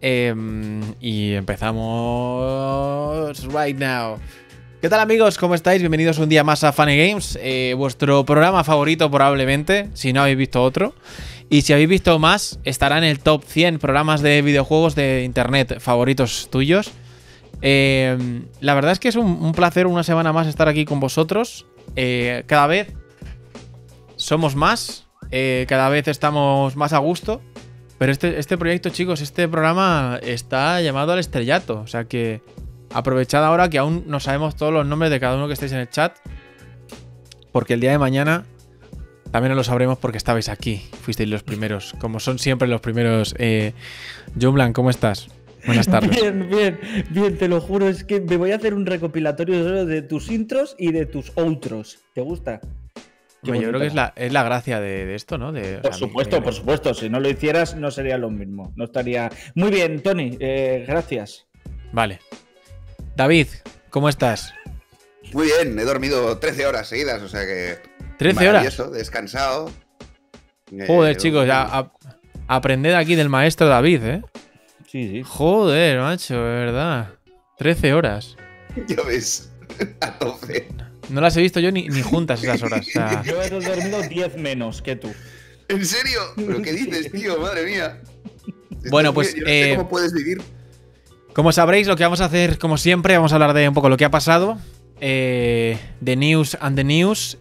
y empezamos right now. ¿Qué tal, amigos? ¿Cómo estáis? Bienvenidos un día más a Funny Games, vuestro programa favorito probablemente, si no habéis visto otro. Y si habéis visto más, estará en el top 100 programas de videojuegos de internet favoritos tuyos. La verdad es que es un placer una semana más estar aquí con vosotros. Cada vez somos más, cada vez estamos más a gusto. Pero este proyecto, chicos, este programa está llamado al estrellato. O sea que aprovechad ahora que aún no sabemos todos los nombres de cada uno que estéis en el chat, porque el día de mañana también lo sabremos porque estabais aquí. Fuisteis los primeros, como son siempre los primeros. Jumblan, ¿cómo estás? Buenas tardes. Bien, te lo juro, es que me voy a hacer un recopilatorio solo de tus intros y de tus outros. ¿Te gusta? Bueno, yo creo que es la gracia de esto, ¿no? Por supuesto. Si no lo hicieras, no sería lo mismo. No estaría. Muy bien, Tony, gracias. Vale. David, ¿cómo estás? Muy bien, he dormido 13 horas seguidas, o sea que. 13 horas. Descansado. Joder, chicos, ya aprended aquí del maestro David, ¿eh? Sí. Joder, macho, de verdad. 13 horas. Ya ves, a 12. No las he visto yo ni juntas esas horas. O sea... Yo he dormido 10 menos que tú. ¿En serio? ¿Pero qué dices, tío? Madre mía. Bueno, pues... Yo no sé cómo puedes vivir. Como sabréis, lo que vamos a hacer, como siempre, vamos a hablar de un poco lo que ha pasado. The news and the news.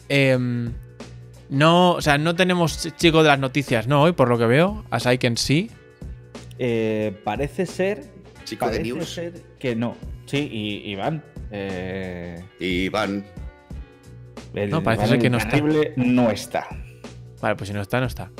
No tenemos chico de las noticias, ¿no? Hoy, por lo que veo, as I can see. Parece ser... Chico de news. Parece ser que no. Sí, y Iván. Iván. No, parece ser que no está. No está. Vale, pues si no está, no está.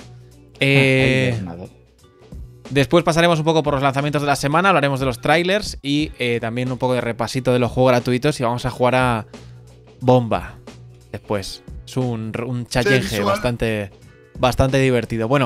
Después pasaremos un poco por los lanzamientos de la semana, hablaremos de los trailers y también un poco de repasito de los juegos gratuitos y vamos a jugar a Bomba después. Es un challenge bastante divertido. Bueno,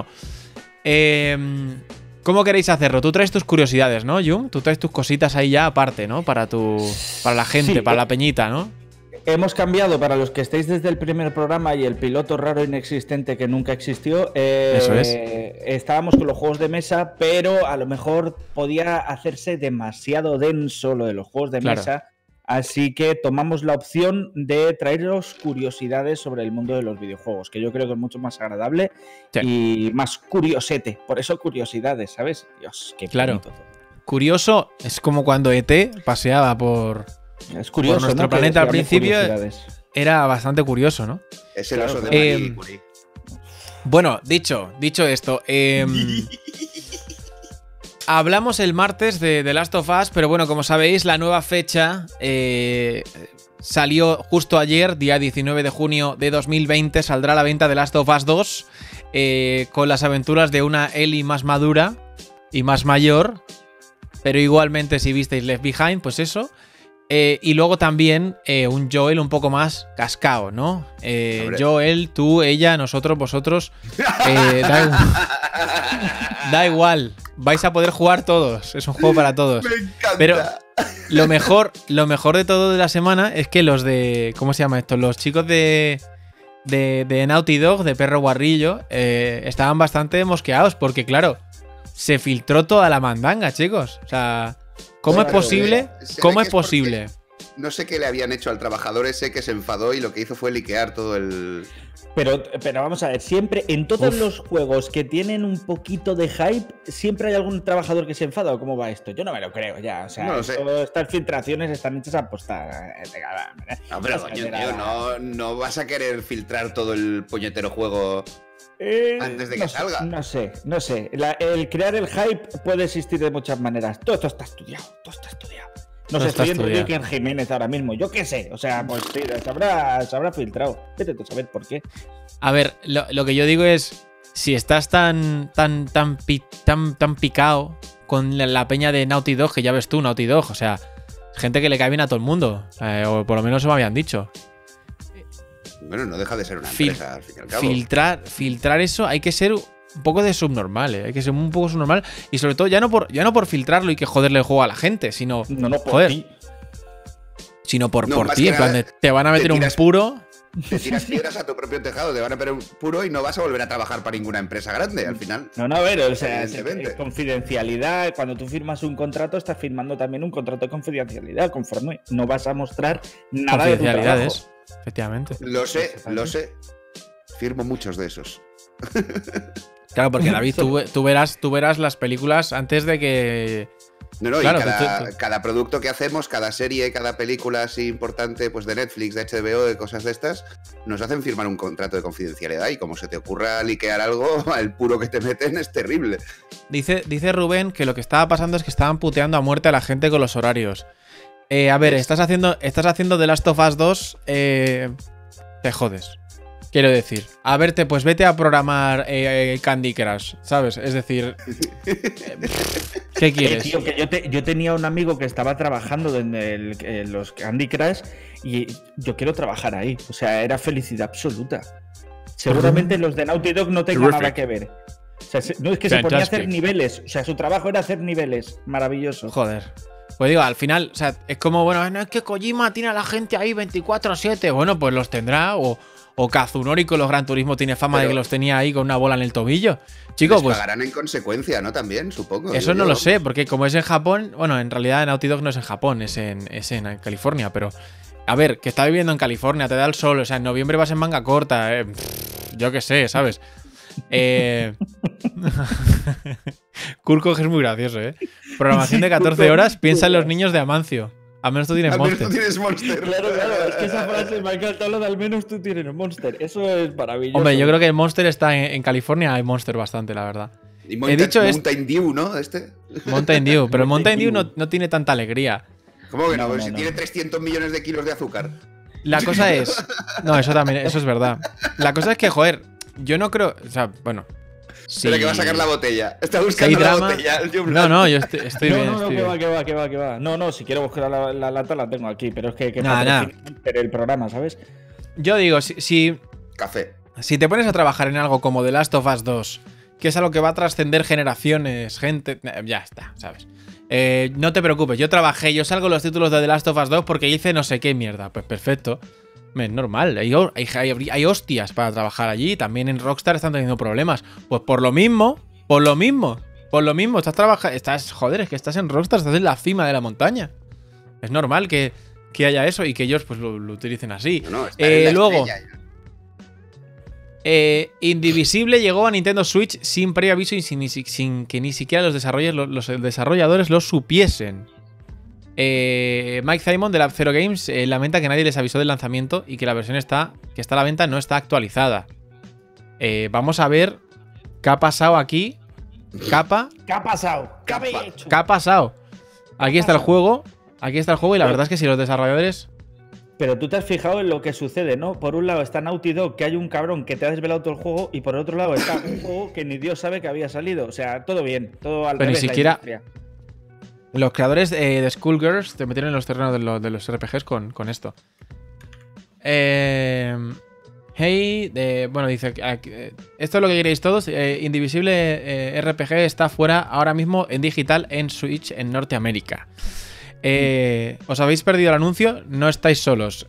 ¿cómo queréis hacerlo? Tú traes tus curiosidades, ¿no, Jung? Tú traes tus cositas ahí ya aparte, ¿no? Para la gente, sí, para la peñita, ¿no? Hemos cambiado, para los que estéis desde el primer programa y el piloto raro inexistente que nunca existió. Eso es. Estábamos con los juegos de mesa, pero a lo mejor podía hacerse demasiado denso lo de los juegos de mesa. Así que tomamos la opción de traeros curiosidades sobre el mundo de los videojuegos, que yo creo que es mucho más agradable y más curiosete. Por eso curiosidades, ¿sabes? Dios, qué bonito todo. Curioso es como cuando ET paseaba por... Es curioso, por nuestro planeta al principio. Era bastante curioso, ¿no? Es el oso de Marie Curie. Bueno, dicho esto, hablamos el martes de The Last of Us, pero bueno, como sabéis, la nueva fecha salió justo ayer, día 19 de junio de 2020, saldrá a la venta The Last of Us 2, con las aventuras de una Ellie más madura y más mayor, pero igualmente si visteis Left Behind, pues eso. Y luego también un Joel un poco más cascao, ¿no? Joel, tú, ella, nosotros, vosotros. Da igual. Vais a poder jugar todos. Es un juego para todos. Me encanta. Pero lo mejor de todo de la semana es que los de... ¿Cómo se llama esto? Los chicos de Naughty Dog, de Perro Guarrillo, estaban bastante mosqueados porque, claro, se filtró toda la mandanga, chicos. O sea... ¿Cómo es posible? ¿Cómo es posible? No sé qué le habían hecho al trabajador ese que se enfadó y lo que hizo fue liquear todo el... Pero vamos a ver, siempre en todos los juegos que tienen un poquito de hype, siempre hay algún trabajador que se enfada. ¿O cómo va esto? Yo no me lo creo ya. O sea, no lo sé. Estas filtraciones están hechas a postar. No, pero coño, tío, no vas a querer filtrar todo el puñetero juego antes de que salga. No sé. El crear el hype puede existir de muchas maneras. Todo esto está estudiado. No sé, estoy en Iker Jiménez ahora mismo. Yo qué sé. O sea, pues sí, se habrá filtrado. Vete tú a saber por qué. A ver, lo que yo digo es, si estás tan picado con la peña de Naughty Dog, que ya ves tú, Naughty Dog, o sea, gente que le cae bien a todo el mundo. O por lo menos eso me habían dicho. Bueno, no deja de ser una empresa, al fin y al cabo. Filtrar eso, hay que ser un poco de subnormal, ¿eh? Hay que ser un poco subnormal. Y sobre todo, ya no por filtrarlo y que joderle el juego a la gente, sino... No, por joder, ti. Sino por ti, en plan de te van a meter un puro... Te tiras piedras a tu propio tejado, te van a poner un puro y no vas a volver a trabajar para ninguna empresa grande al final. No, a ver, o sea, es confidencialidad. Cuando tú firmas un contrato, estás firmando también un contrato de confidencialidad, conforme no vas a mostrar nada de tu trabajo. Efectivamente. Lo sé. Firmo muchos de esos. Claro, porque David, tú verás las películas antes de que... No, claro, y cada producto que hacemos, cada serie, cada película así importante, pues de Netflix, de HBO, de cosas de estas, nos hacen firmar un contrato de confidencialidad y como se te ocurra liquear algo, el puro que te meten es terrible. Dice Rubén que lo que estaba pasando es que estaban puteando a muerte a la gente con los horarios. A ver, estás haciendo The Last of Us 2, te jodes. Quiero decir, pues vete a programar Candy Crush, ¿sabes? Es decir, ¿qué quieres? Tío, que yo tenía un amigo que estaba trabajando en los Candy Crush y yo quiero trabajar ahí. O sea, era felicidad absoluta. Seguramente los de Naughty Dog no tengan nada que ver. O sea, no es que se ponía a hacer niveles. O sea, su trabajo era hacer niveles. Maravilloso. Joder. Pues digo, al final, o sea, es como, bueno, no es que Kojima tiene a la gente ahí 24/7. Bueno, pues los tendrá. O Kazunori con los Gran Turismo tiene fama de que los tenía ahí con una bola en el tobillo. Chicos, pues pagarán en consecuencia, ¿no? También, supongo. Eso no lo sé, porque como es en Japón, bueno, en realidad Naughty Dog no es en Japón, es en California, pero a ver, que está viviendo en California, te da el sol, o sea, en noviembre vas en manga corta, yo qué sé, ¿sabes? Kurko es muy gracioso, ¿eh? Programación de 14 horas, piensa en los niños de Amancio. Al menos tú tienes Monster. Al menos tú tienes Monster. Claro, es que esa frase me ha encantado, lo de al menos tú tienes Monster. Eso es maravilloso. Hombre, yo creo que el Monster está en California, hay Monster bastante, la verdad. Y Mountain Dew, ¿no? Mountain Dew, pero el Mountain Dew no tiene tanta alegría. ¿Cómo que no? Pues si tiene 300 millones de kilos de azúcar. La cosa es... No, eso también, eso es verdad. La cosa es que, joder, yo no creo... O sea, bueno... Sí. Pero que va a sacar la botella. Está buscando la botella. No, yo estoy bien. No, que va. No, si quiero buscar la lata la tengo aquí, pero es que nada. El programa, ¿sabes? Yo digo, si Café. Si te pones a trabajar en algo como The Last of Us 2, que es algo que va a trascender generaciones, gente... Ya está, ¿sabes? No te preocupes, yo salgo los títulos de The Last of Us 2 porque hice no sé qué mierda. Pues perfecto. Es normal, hay hostias para trabajar allí. También en Rockstar están teniendo problemas. Pues por lo mismo, joder, es que estás en Rockstar, estás en la cima de la montaña. Es normal que haya eso y que ellos pues lo utilicen así. Luego, Indivisible llegó a Nintendo Switch sin previo aviso y sin que ni siquiera los desarrolladores lo supiesen. Mike Simon de Lab Zero Games lamenta que nadie les avisó del lanzamiento y que la versión que está a la venta no está actualizada. Vamos a ver qué ha pasado aquí. ¿Qué ha pasado? ¿Qué ha pasado? Aquí está el juego. Y la verdad es que si los desarrolladores... Pero tú te has fijado en lo que sucede, ¿no? Por un lado está Naughty Dog, que hay un cabrón que te ha desvelado todo el juego, y por otro lado está un juego que ni Dios sabe que había salido. O sea, todo bien, todo al revés. Pero ni siquiera... Los creadores de Skullgirls te metieron en los terrenos de los RPGs con esto. Bueno, dice... esto es lo que queréis todos. Indivisible RPG está fuera ahora mismo en digital en Switch en Norteamérica. ¿Os habéis perdido el anuncio? No estáis solos.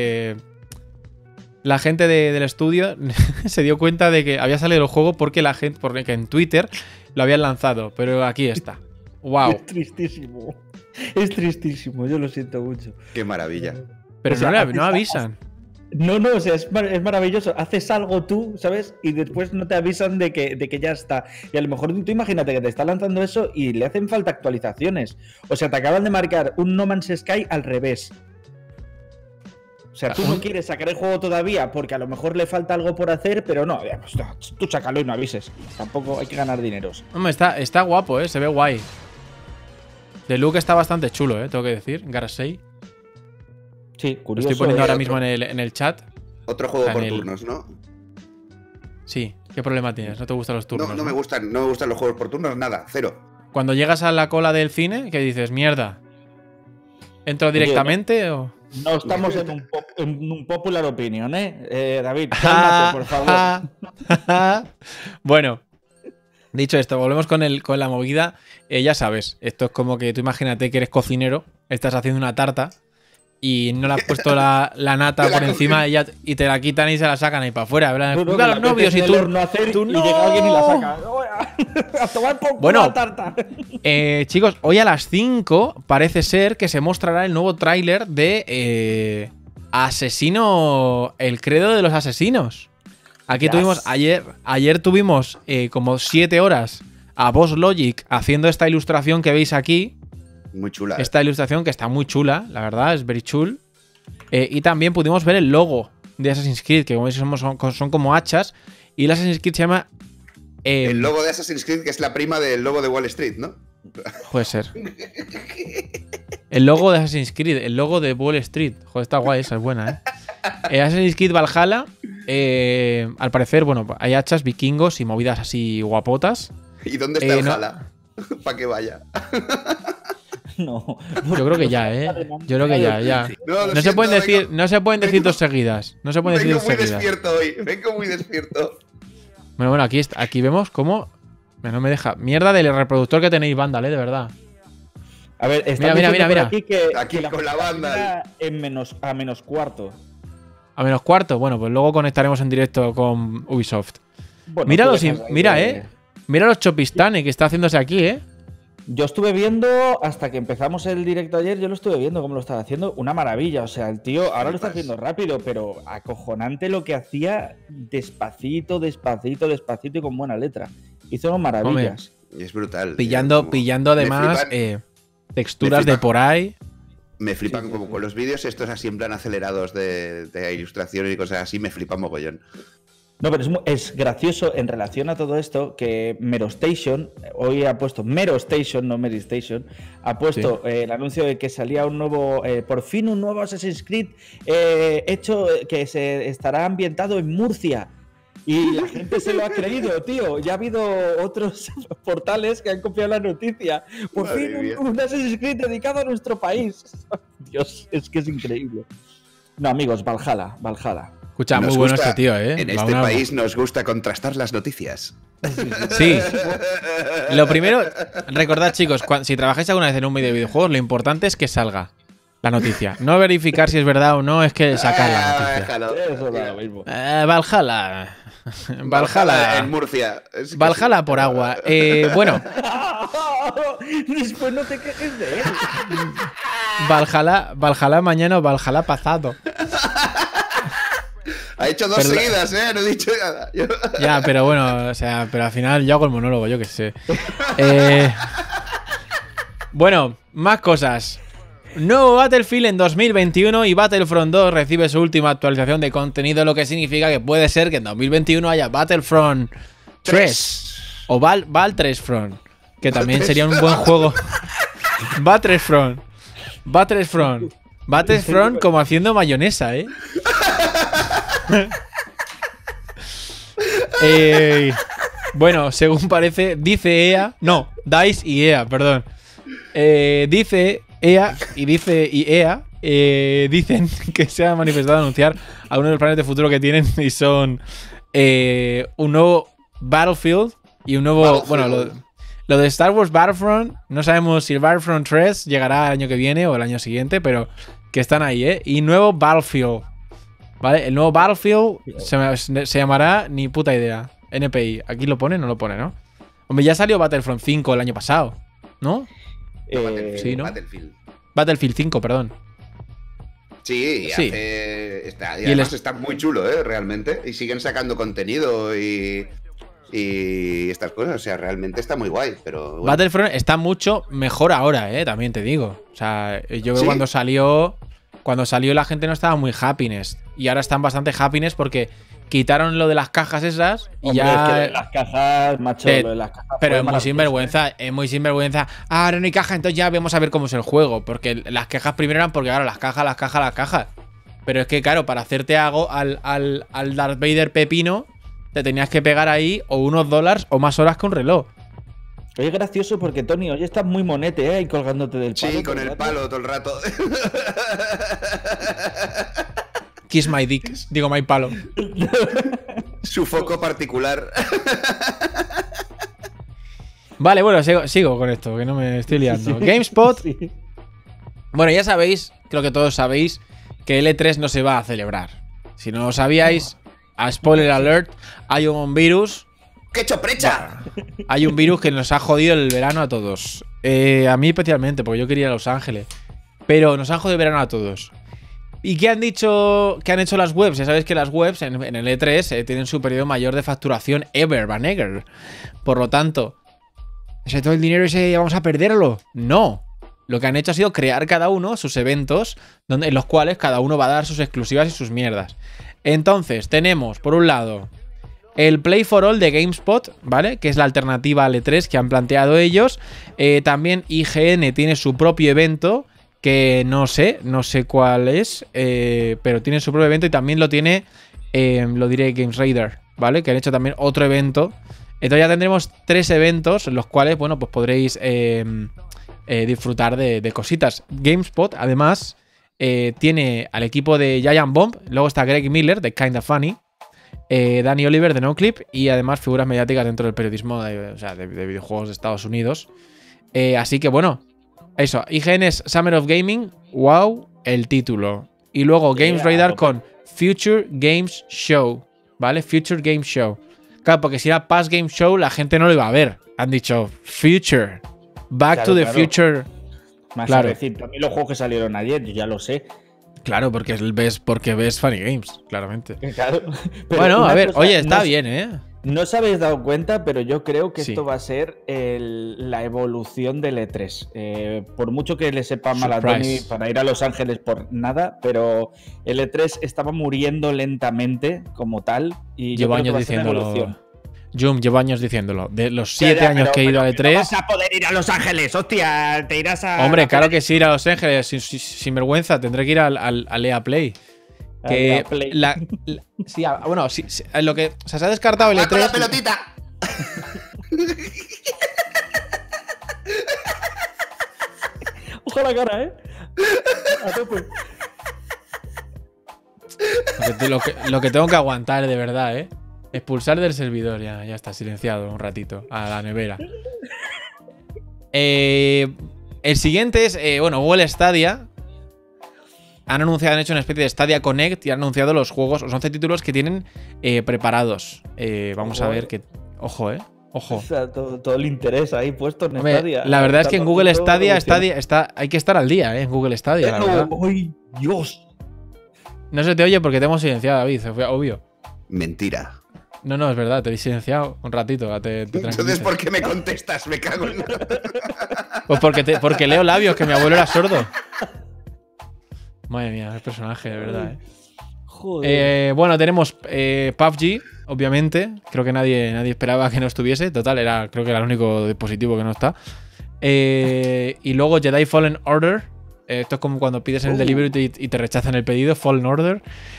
La gente del estudio se dio cuenta de que había salido el juego porque en Twitter lo habían lanzado. Pero aquí está. ¡Wow! Es tristísimo, yo lo siento mucho. ¡Qué maravilla! Pero no avisan. No, o sea, es maravilloso. Haces algo tú, ¿sabes? Y después no te avisan de que ya está. Y a lo mejor tú imagínate que te está lanzando eso y le hacen falta actualizaciones. O sea, te acaban de marcar un No Man's Sky al revés. O sea, tú no quieres sacar el juego todavía porque a lo mejor le falta algo por hacer, pero no, pues, tú sácalo y no avises. Tampoco hay que ganar dineros. Hombre, está guapo, se ve guay. The look está bastante chulo, tengo que decir. Garasei. Sí, curioso. Lo estoy poniendo ahora mismo en el chat. Otro juego por turnos, ¿no? Sí. ¿Qué problema tienes? ¿No te gustan los turnos? No me gustan los juegos por turnos, nada, cero. Cuando llegas a la cola del cine, ¿qué dices? Mierda. ¿Entro directamente o...? No estamos en un popular opinion, David, cálmate, por favor. Bueno, dicho esto, volvemos con la movida. Ya sabes, esto es como que tú imagínate que eres cocinero, estás haciendo una tarta y no le has puesto la nata por encima y te la quitan y se la sacan ahí para afuera. Viva los novios y tú no. Y llega alguien y la saca. A tomar por bueno, la tarta. Chicos, hoy a las 5 parece ser que se mostrará el nuevo tráiler de Asesino, el credo de los asesinos. Aquí tuvimos, ayer tuvimos como 7 horas a Boss Logic haciendo esta ilustración que veis aquí. Muy chula. Esta ilustración que está muy chula, la verdad, es very chul. Y también pudimos ver el logo de Assassin's Creed, que como veis son como hachas. Y el Assassin's Creed se llama... el logo de Assassin's Creed, que es la prima del logo de Wall Street, ¿no? Puede ser. El logo de Assassin's Creed, el logo de Wall Street. Joder, está guay, esa es buena, ¿eh? Assassin's Creed Valhalla, al parecer, bueno, hay hachas, vikingos y movidas así guapotas. ¿Y dónde está el Valhalla? Para que vaya. No. Yo creo que ya, ¿eh? Yo creo que ya. No se pueden decir dos seguidas. No se pueden decir dos seguidas. Vengo muy despierto hoy. Vengo muy despierto. Bueno, aquí vemos cómo... No me deja. Mierda del reproductor que tenéis, Vandal, de verdad. A ver, mira. Aquí que con la Vandal. A menos cuarto. ¿A menos cuarto? Bueno, pues luego conectaremos en directo con Ubisoft. Bueno, Mira los chopistanes que está haciéndose aquí, ¿eh? Yo estuve viendo, hasta que empezamos el directo ayer, yo lo estuve viendo cómo lo estaba haciendo. Una maravilla, o sea, el tío ahora lo está haciendo rápido, pero acojonante lo que hacía despacito y con buena letra. Hizo maravillas. Y es brutal. Pillando además texturas de por ahí. Me flipan como con los vídeos estos así en plan acelerados de ilustración y cosas así, me flipan mogollón. No, pero es gracioso en relación a todo esto que MeroStation, hoy ha puesto MeroStation, no MeroStation, ha puesto el anuncio de que salía un nuevo, por fin un nuevo Assassin's Creed hecho que se estará ambientado en Murcia. Y la gente se lo ha creído, tío. Ya ha habido otros portales que han copiado la noticia. Por fin un Assassin's Creed dedicado a nuestro país. Dios, es que es increíble. No, amigos, Valhalla. Escucha, muy bueno este tío, ¿eh? En este país nos gusta contrastar las noticias. Sí. Lo primero, recordad, chicos, si trabajáis alguna vez en un medio de videojuegos, lo importante es que salga la noticia. No verificar si es verdad o no, es que sacar la noticia. Eso da lo mismo. Valhalla en Murcia. Valhalla por agua. Bueno. Después no te quejes de él. Valhalla mañana o Valhalla pasado. Ha hecho dos seguidas, no he dicho nada. Ya, pero bueno, o sea, pero al final yo hago el monólogo, yo qué sé. Bueno, más cosas. Nuevo Battlefield en 2021 y Battlefront 2 recibe su última actualización de contenido, lo que significa que puede ser que en 2021 haya Battlefront 3 o Val 3 Front, que también sería un buen juego. Battlefront como haciendo mayonesa, ¿eh? Bueno, según parece, dice EA, no, DICE y EA, perdón. Dice EA y dice EA dicen que se ha manifestado a anunciar algunos de los planes de futuro que tienen y son un nuevo Battlefield y un nuevo, bueno, lo de Star Wars Battlefront, no sabemos si el Battlefront 3 llegará el año que viene o el año siguiente, pero que están ahí, ¿eh? Y nuevo Battlefield, ¿vale? El nuevo Battlefield se llamará ni puta idea, NPI. Aquí lo pone, no lo pone, ¿no? Hombre, ya salió Battlefront 5 el año pasado, ¿no? Sí, ¿no? Battlefield 5, perdón. Sí, sí. Y además está muy chulo, realmente. Y siguen sacando contenido y estas cosas. O sea, realmente está muy guay. Pero bueno. Battlefront está mucho mejor ahora, también te digo. O sea, yo creo que cuando salió la gente no estaba muy happiness. Y ahora están bastante happiness porque quitaron lo de las cajas esas y hombre, ya. Es que las cajas, macho, lo de las cajas. Pero es muy sinvergüenza. Ah, ahora no hay caja, entonces ya vamos a ver cómo es el juego. Porque las quejas primero eran porque, claro, las cajas. Pero es que, claro, para hacerte algo al Darth Vader pepino, te tenías que pegar ahí o unos $, o más horas que un reloj. Oye, gracioso porque, Tony, hoy estás muy monete, ahí colgándote del palo. Sí, con el palo todo el rato. Kiss my dick. Digo, my palo. Su foco particular. Vale, bueno, sigo con esto, que no me estoy liando. GameSpot. Sí. Bueno, ya sabéis creo que todos sabéis que el E3 no se va a celebrar. Si no lo sabíais, a spoiler alert, hay un virus. ¡Qué hecho precha! Hay un virus que nos ha jodido el verano a todos. A mí especialmente, porque yo quería ir a Los Ángeles. Pero nos han jodido el verano a todos. ¿Y qué han dicho? ¿Qué han hecho las webs? Ya sabéis que las webs en el E3 tienen su periodo mayor de facturación ever, van ever. Por lo tanto, ¿ese todo el dinero ese vamos a perderlo? No. Lo que han hecho ha sido crear cada uno sus eventos en los cuales cada uno va a dar sus exclusivas y sus mierdas. Entonces, tenemos, por un lado, el Play for All de GameSpot, ¿vale? Que es la alternativa al E3 que han planteado ellos. También IGN tiene su propio evento, que no sé cuál es, pero tiene su propio evento y también lo tiene, lo diré, GamesRadar, ¿vale? Que han hecho también otro evento. Entonces ya tendremos 3 eventos en los cuales, bueno, pues podréis disfrutar de cositas. GameSpot, además, tiene al equipo de Giant Bomb, luego está Greg Miller, de Kinda Funny, Danny Oliver, de NoClip, y además figuras mediáticas dentro del periodismo de videojuegos de Estados Unidos. Así que, bueno, eso, IGN es Summer of Gaming, wow, el título. Y luego GamesRadar con Future Games Show, ¿vale? Future Game Show. Claro, porque si era Past Game Show, la gente no lo iba a ver. Han dicho Future, Back to the Future. Más claro. Decir, también los juegos que salieron ayer, yo ya lo sé. Claro, porque ves Funny Games, claramente. Claro. Bueno, a ver, oye, está bien, ¿eh? No os habéis dado cuenta, pero yo creo que esto va a ser la evolución del E3. Por mucho que le sepa mal a Tony para ir a Los Ángeles por nada, pero el E3 estaba muriendo lentamente como tal. Y llevo años diciéndolo. Jum, llevo años diciéndolo. De los 7 años que he ido al E3. No vas a poder ir a Los Ángeles, hostia. Te irás a. Hombre, claro que sí, ir a Los Ángeles. Sin vergüenza, tendré que ir al EA Play. Que sí, bueno, sí, lo que se ha descartado el E3. ¡Con la pelotita! Ojo la cara, ¿eh? A tope. Lo que tengo que aguantar, de verdad, ¿eh? Expulsar del servidor, ya está, silenciado un ratito. A la nevera. El siguiente es, Google Stadia. Han hecho una especie de Stadia Connect y han anunciado los juegos, los 11 títulos que tienen preparados. Vamos a ver que. Ojo, Ojo. O sea, todo el interés ahí puesto en Stadia. La verdad es que en Google Stadia hay que estar al día, en Google Stadia, la verdad. ¡Ay, Dios! No se te oye porque te hemos silenciado, David, fue obvio. Mentira. No, es verdad, te he silenciado un ratito. Entonces, ¿por qué me contestas? Me cago en nada. Pues porque leo labios, que mi abuelo era sordo. Madre mía, el personaje, de verdad, Joder. Bueno, tenemos PUBG, obviamente. Creo que nadie esperaba que no estuviese. Total, creo que era el único dispositivo que no está. Y luego Jedi Fallen Order. Esto es como cuando pides en el delivery y te rechazan el pedido. Fallen Order.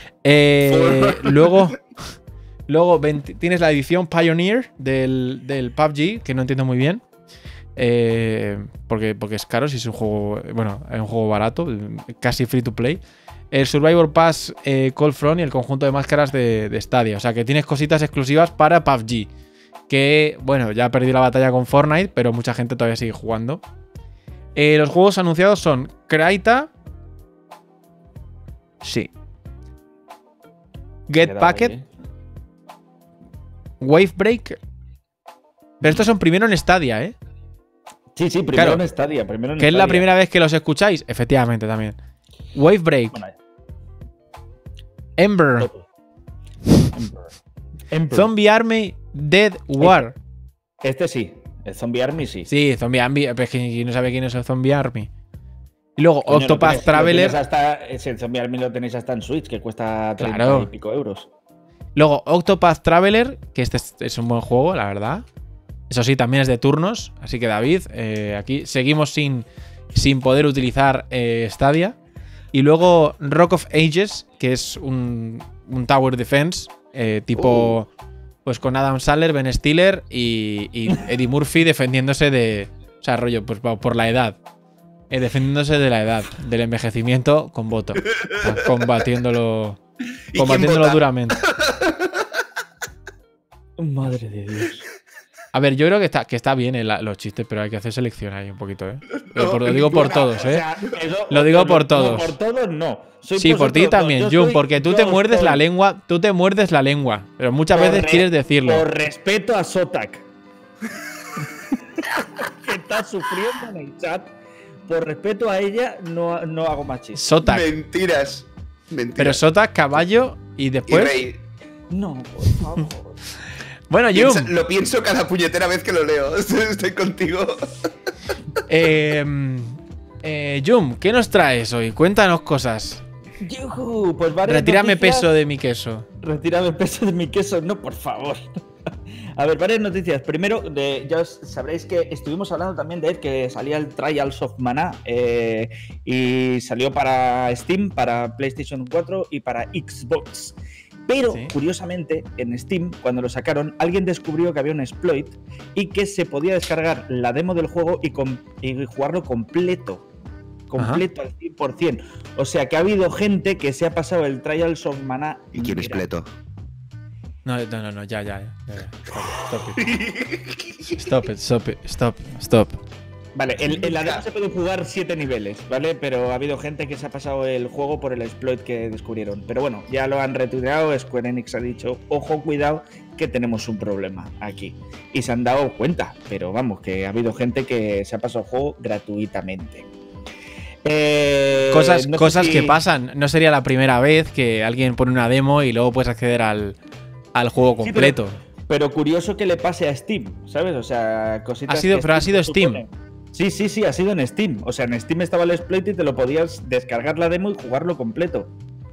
Luego tienes la edición Pioneer del PUBG, que no entiendo muy bien. Porque es caro, si es un juego. Bueno, es un juego barato, casi free to play. El Survivor Pass Cold Front y el conjunto de máscaras de Stadia. O sea que tienes cositas exclusivas para PUBG. Que, bueno, ya ha perdido la batalla con Fortnite, pero mucha gente todavía sigue jugando. Los juegos anunciados son Kraita. Sí. Get Packet. Wavebreak. Pero estos son primero en Stadia, ¿eh? Sí, primero en Stadia. ¿Que es la primera vez que los escucháis? Efectivamente, también. Wavebreak. Bueno, Ember. Zombie Army Dead War. Este sí. El Zombie Army sí. Sí, Zombie Army. Pero es que no sabe quién es el Zombie Army. Y luego Octopath Traveler. El Zombie Army lo tenéis hasta en Switch, que cuesta 30 y pico euros. Luego Octopath Traveler, que este es un buen juego, la verdad. Eso sí, también es de turnos. Así que David, aquí seguimos sin poder utilizar Stadia. Y luego Rock of Ages, que es un Tower Defense, tipo pues con Adam Sandler, Ben Stiller y Eddie Murphy defendiéndose de... O sea, rollo, pues por la edad. Defendiéndose de la edad, del envejecimiento con voto. O sea, combatiéndolo duramente. Madre de Dios. A ver, yo creo que está bien los chistes, pero hay que hacer selección ahí un poquito, ¿eh? Lo digo por todos, ¿eh? Lo digo por todos. Por todos no. Sí, por ti también, Jun, porque tú te muerdes la lengua, pero muchas veces quieres decirlo. Por respeto a Sotak, que está sufriendo en el chat, por respeto a ella, no hago más chistes. Sotak. Mentiras. Pero Sotak, caballo y después. Y rey. No, por favor. Bueno, Jun. Lo pienso cada puñetera vez que lo leo. Estoy contigo. Jun, ¿qué nos traes hoy? Cuéntanos cosas. Yujú, pues Retírame noticias. peso de mi queso. Retírame peso de mi queso, no, por favor. A ver, varias noticias. Primero, ya sabréis que estuvimos hablando también de que salía el Trials of Mana y salió para Steam, para PlayStation 4 y para Xbox. Pero, ¿sí? Curiosamente, en Steam, cuando lo sacaron, alguien descubrió que había un exploit y que se podía descargar la demo del juego y jugarlo completo. Completo al 100%. O sea que ha habido gente que se ha pasado el Trials of Mana. ¿Y quién es Pleto? No, ya. Stop. Vale, en la demo se pueden jugar 7 niveles, ¿vale? Pero ha habido gente que se ha pasado el juego por el exploit que descubrieron. Pero bueno, ya lo han retuiteado, Square Enix ha dicho, ojo, cuidado, que tenemos un problema aquí. Y se han dado cuenta, pero vamos, que ha habido gente que se ha pasado el juego gratuitamente. Cosas que pasan. No sería la primera vez que alguien pone una demo y luego puedes acceder al juego completo. Sí, pero curioso que le pase a Steam, ¿sabes? O sea, cositas. Pero ha sido Steam. Sí, ha sido en Steam. O sea, en Steam estaba el exploit y te lo podías descargar la demo y jugarlo completo.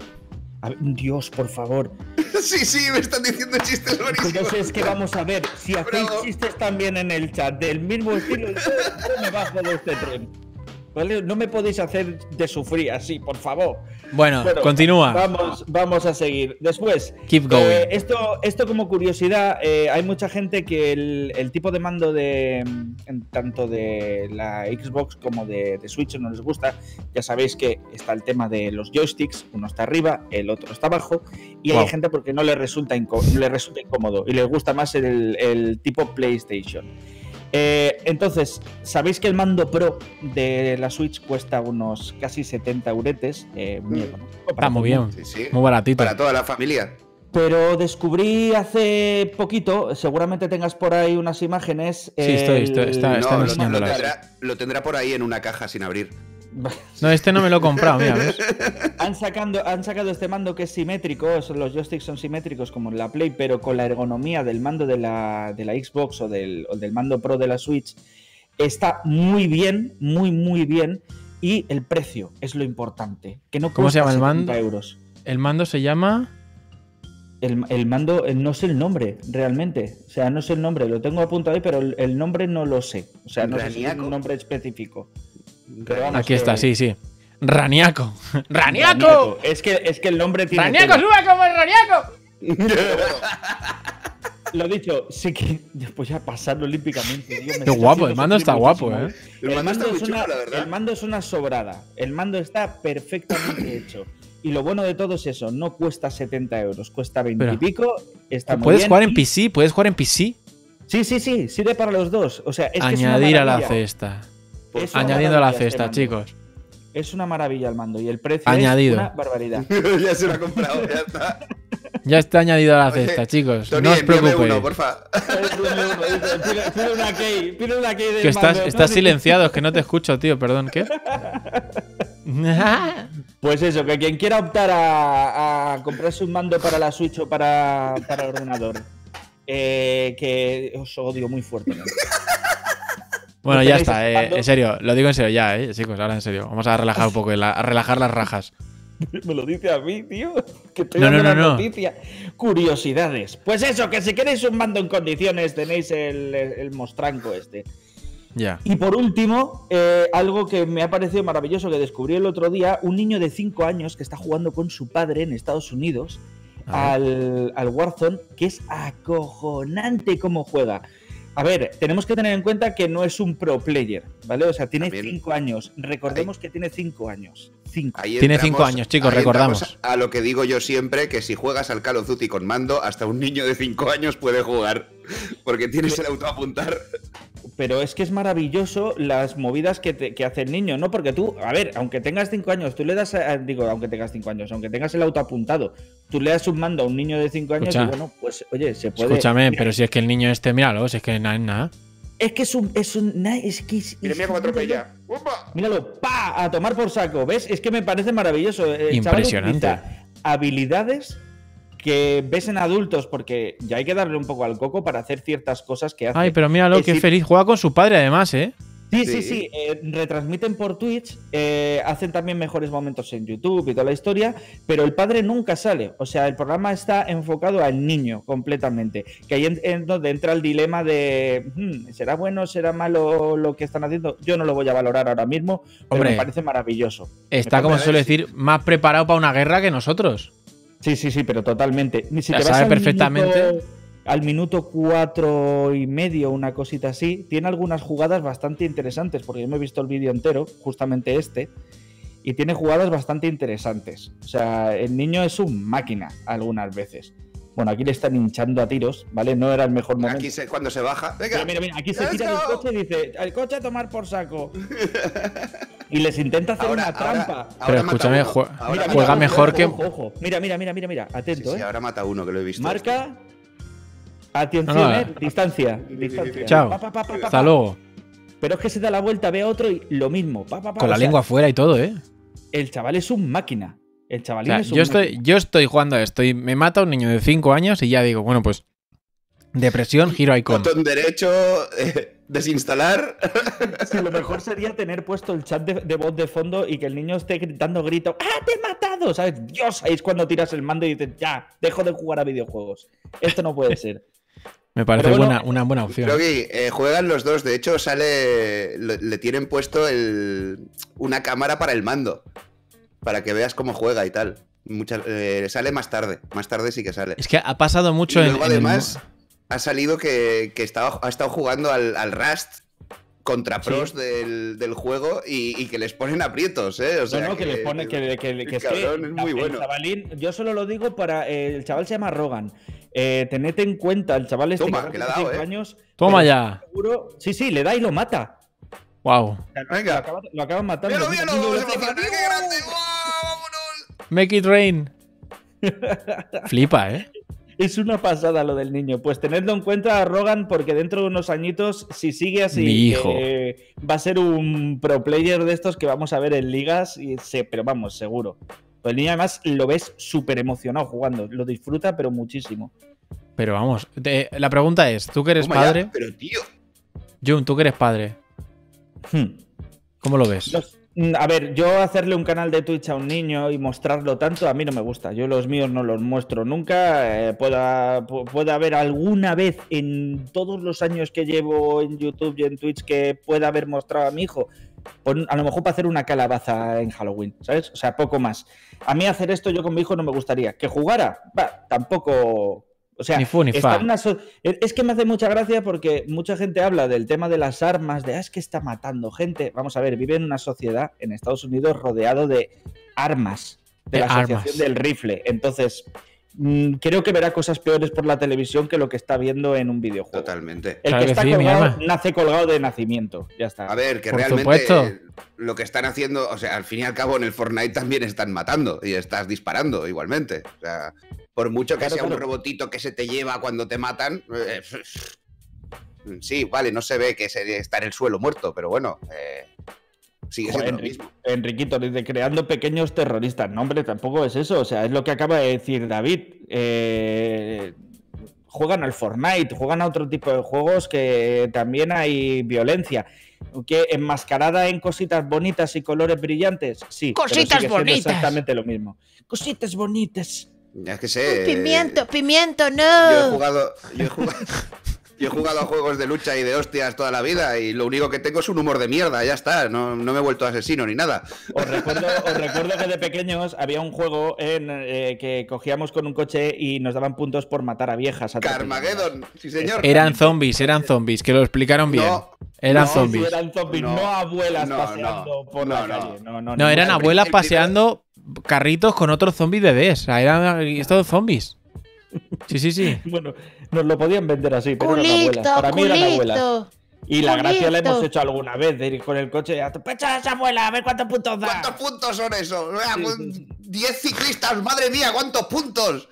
Dios, por favor. Sí, me están diciendo chistes buenísimos. Entonces es que vamos a ver, si hacéis chistes también en el chat del mismo estilo, yo me bajo de este tren. ¿Vale? No me podéis hacer de sufrir así, por favor. Bueno, continúa. Vamos a seguir. Después, keep going. Esto como curiosidad, hay mucha gente que el tipo de mando tanto de la Xbox como de Switch no les gusta. Ya sabéis que está el tema de los joysticks, uno está arriba, el otro está abajo, y hay gente porque no le resulta incómodo y les gusta más el tipo PlayStation. Entonces, sabéis que el mando Pro de la Switch cuesta unos casi 70 euretes. Está muy bien, sí. Muy baratito. Para toda la familia. Pero descubrí hace poquito, seguramente tengas por ahí unas imágenes. Sí, está enseñándolas. Lo tendrá por ahí en una caja sin abrir. No, este no me lo he comprado, mira, ¿ves? Han sacado este mando que es simétrico, los joysticks son simétricos como en la Play, pero con la ergonomía del mando de la Xbox o del mando Pro de la Switch. Está muy bien, muy bien, y el precio es lo importante. Que no ¿Cómo se llama el mando? Euros. El mando se llama... El mando, no sé el nombre, realmente. O sea, no sé el nombre, lo tengo apuntado ahí, pero el nombre no lo sé. O sea, no sé si es un nombre específico. Vamos, aquí está, sí. Raniaco. ¡Raniaco! Es que el nombre tiene. ¡Raniaco, suba como el Raniaco! Lo dicho, sí que después ya pasarlo olímpicamente. Qué guapo, el mando está guapo, ¿eh? El mando es una sobrada. El mando está perfectamente hecho. Y lo bueno de todo es eso, no cuesta 70 euros, cuesta 20 y pico. Está muy ¿Puedes bien. jugar en PC? ¿Puedes jugar en PC? Sí, sirve para los dos. O sea, es añadir a la cesta. Añadiendo a la cesta, chicos. Es una maravilla el mando y el precio añadido. Es una barbaridad. Ya se lo ha comprado, ya está. Ya está añadido a la cesta, chicos. Tony, no os preocupéis. Uno, porfa. Pide una key que estás silenciado, es que no te escucho, tío. Perdón, ¿qué? Pues eso, que quien quiera optar a comprarse un mando para la Switch o para el ordenador, que os odio muy fuertemente. Bueno, ya está, en serio, lo digo en serio ya, chicos, ahora en serio. Vamos a relajar un poco, a relajar las rajas. Me lo dice a mí, tío. Que estoy dando una noticia. Curiosidades. Pues eso, que si queréis un mando en condiciones, tenéis el mostranco este. Ya. Y por último, algo que me ha parecido maravilloso que descubrí el otro día, un niño de 5 años que está jugando con su padre en Estados Unidos al Warzone, que es acojonante cómo juega. A ver, tenemos que tener en cuenta que no es un pro player, ¿vale? O sea, tiene 5 años. Recordemos que tiene 5 años. 5. Tiene 5 años, chicos, recordamos. A lo que digo yo siempre, que si juegas al Call of Duty con mando, hasta un niño de 5 años puede jugar. Porque tienes el autoapuntar. Pero es que es maravilloso las movidas que hace el niño, ¿no? Porque tú, a ver, aunque tengas 5 años, tú le das, aunque tengas 5 años, aunque tengas el auto apuntado, tú le das un mando a un niño de 5 años y bueno, pues oye, se puede... Escúchame, mira, pero si es que el niño míralo, si es que nada es nada. Es que es Mira cómo atropella. Míralo, ¡pa! A tomar por saco, ¿ves? Es que me parece maravilloso. Impresionante. Habilidades que ves en adultos, porque ya hay que darle un poco al coco para hacer ciertas cosas que hace. Ay, pero míralo, qué feliz. Juega con su padre, además, ¿eh? Sí. Retransmiten por Twitch, hacen también mejores momentos en YouTube y toda la historia, pero el padre nunca sale. O sea, el programa está enfocado al niño completamente. Que ahí es donde entra el dilema de ¿será bueno, será malo lo que están haciendo? Yo no lo voy a valorar ahora mismo, pero me parece maravilloso. Está, como se suele decir, más preparado para una guerra que nosotros. Sí, pero totalmente. Si ya te sabe perfectamente. Al minuto 4,5, una cosita así, tiene algunas jugadas bastante interesantes, porque yo me he visto el vídeo entero, justamente y tiene jugadas bastante interesantes. O sea, el niño es un máquina algunas veces. Bueno, aquí le están hinchando a tiros, ¿vale? No era el mejor momento. Aquí cuando se baja... Venga, mira, aquí se tira del coche y dice, el coche a tomar por saco. Y les intenta hacer una trampa. Pero escúchame, juega mejor que... Ojo. Mira, atento, sí, ahora mata uno, que lo he visto. Marca... Atención, distancia. Chao. Hasta luego. Pero es que se da la vuelta, ve a otro y lo mismo. Con la lengua afuera y todo, ¿eh? El chaval es un máquina. El chavalín es un máquina. Yo estoy jugando a esto y me mata un niño de 5 años y ya digo, bueno, pues... Depresión, giro icon. Botón derecho, desinstalar. Sí, lo mejor sería tener puesto el chat de voz de fondo y que el niño esté gritando grito. ¡Ah, te he matado! ¿Sabes? Dios, ahí es cuando tiras el mando y dices, ya, dejo de jugar a videojuegos. Esto no puede ser. Me parece una buena opción. Creo que juegan los dos. De hecho, le tienen puesto una cámara para el mando. Para que veas cómo juega y tal. Sale más tarde. Más tarde sí que sale. Es que ha pasado mucho y luego, además, ha salido que ha estado jugando al Rust contra pros del juego y que les ponen aprietos, ¿eh? O sea, que les pone que es cabrón, es muy bueno. Chavalín, yo solo lo digo para... el chaval se llama Rogan. Tened en cuenta, el chaval este que le ha dado, años... Toma ya. Seguro, sí, le da y lo mata. Wow. Venga. Lo acaban matando. Míralo, ¡qué grande! ¡Vámonos! Make it rain. Flipa, ¿eh? Es una pasada lo del niño. Pues tenedlo en cuenta, Rogan, porque dentro de unos añitos, si sigue así, va a ser un pro player de estos que vamos a ver en ligas, pero vamos, seguro. El niño además lo ves súper emocionado jugando, lo disfruta, pero muchísimo. Pero vamos, la pregunta es, ¿tú que eres padre? Pero tío. Jun, tú que eres padre. ¿Cómo lo ves? A ver, yo hacerle un canal de Twitch a un niño y mostrarlo tanto, a mí no me gusta. Yo los míos no los muestro nunca. Pueda haber alguna vez en todos los años que llevo en YouTube y en Twitch que pueda haber mostrado a mi hijo. A lo mejor para hacer una calabaza en Halloween, ¿sabes? O sea, poco más. A mí hacer esto yo con mi hijo no me gustaría. ¿Que jugara? Tampoco... O sea, ni fu, ni fa. Es que me hace mucha gracia porque mucha gente habla del tema de las armas, es que está matando gente. Vamos a ver, vive en una sociedad en Estados Unidos rodeado de armas, de la asociación del rifle. Entonces, creo que verá cosas peores por la televisión que lo que está viendo en un videojuego. Totalmente. El que está colgado nace colgado de nacimiento. Ya está. A ver, que por realmente supuesto. Lo que están haciendo, o sea, al fin y al cabo en el Fortnite también están matando y estás disparando igualmente. O sea, por mucho que sea un robotito que se te lleva cuando te matan, sí, vale, no se ve que está en el suelo muerto, pero bueno, sigue siendo lo mismo. Enriquito, desde creando pequeños terroristas. No, hombre, tampoco es eso. O sea, es lo que acaba de decir David. Juegan al Fortnite, juegan a otro tipo de juegos que también hay violencia. Que enmascarada en cositas bonitas y colores brillantes, sí. Cositas bonitas. Exactamente lo mismo. Cositas bonitas. Ya es que sé. Pimiento, no. Yo he jugado. Yo he jugado a juegos de lucha y de hostias toda la vida y lo único que tengo es un humor de mierda, ya está, no me he vuelto asesino ni nada. Os recuerdo que de pequeños había un juego que cogíamos con un coche y nos daban puntos por matar a viejas. Carmageddon, sí señor. Eran zombies, que lo explicaron bien. Eran zombies. Sí, eran zombies, no abuelas paseando por la calle. No, eran abuelas paseando carritos con otros zombies bebés. O sea, eran estos zombies. Sí. Bueno, nos lo podían vender así, pero eran abuelas. Para mí eran abuelas. Y la gracia la hemos hecho alguna vez, de ir con el coche a tu pecha a esa abuela, a ver cuántos puntos da. ¿Cuántos puntos son esos? 10 ciclistas, madre mía, ¿cuántos puntos?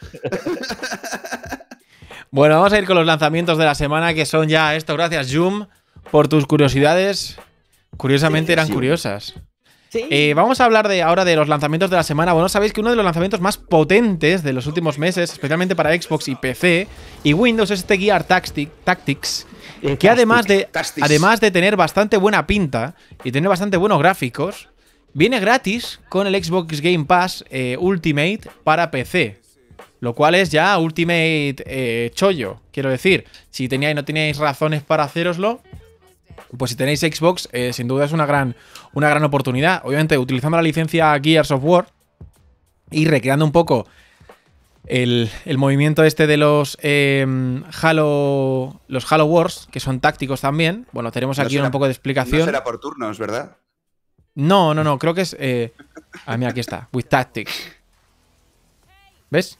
Bueno, vamos a ir con los lanzamientos de la semana, que son ya esto. Gracias, Jum, por tus curiosidades. Curiosamente eran curiosas. Sí. Vamos a hablar ahora de los lanzamientos de la semana. Bueno, sabéis que uno de los lanzamientos más potentes de los últimos meses, especialmente para Xbox y PC y Windows, es este Gear Tactics, que además de tener bastante buena pinta y tener bastante buenos gráficos, viene gratis con el Xbox Game Pass Ultimate para PC. Lo cual es ya Ultimate chollo. Quiero decir, si no teníais razones para hacéroslo, pues si tenéis Xbox, sin duda es una gran oportunidad. Obviamente, utilizando la licencia Gears of War y recreando un poco el movimiento este de los Halo Wars, que son tácticos también. Bueno, tenemos aquí un poco de explicación. No será por turnos, ¿verdad? No, creo que es... mira, aquí está. With Tactics. ¿Ves?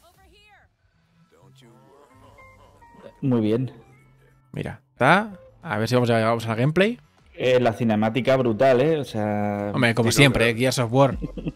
Muy bien. Mira, está... A ver si vamos al gameplay. La cinemática brutal, ¿eh? O sea... Hombre, como siempre, Gears of War.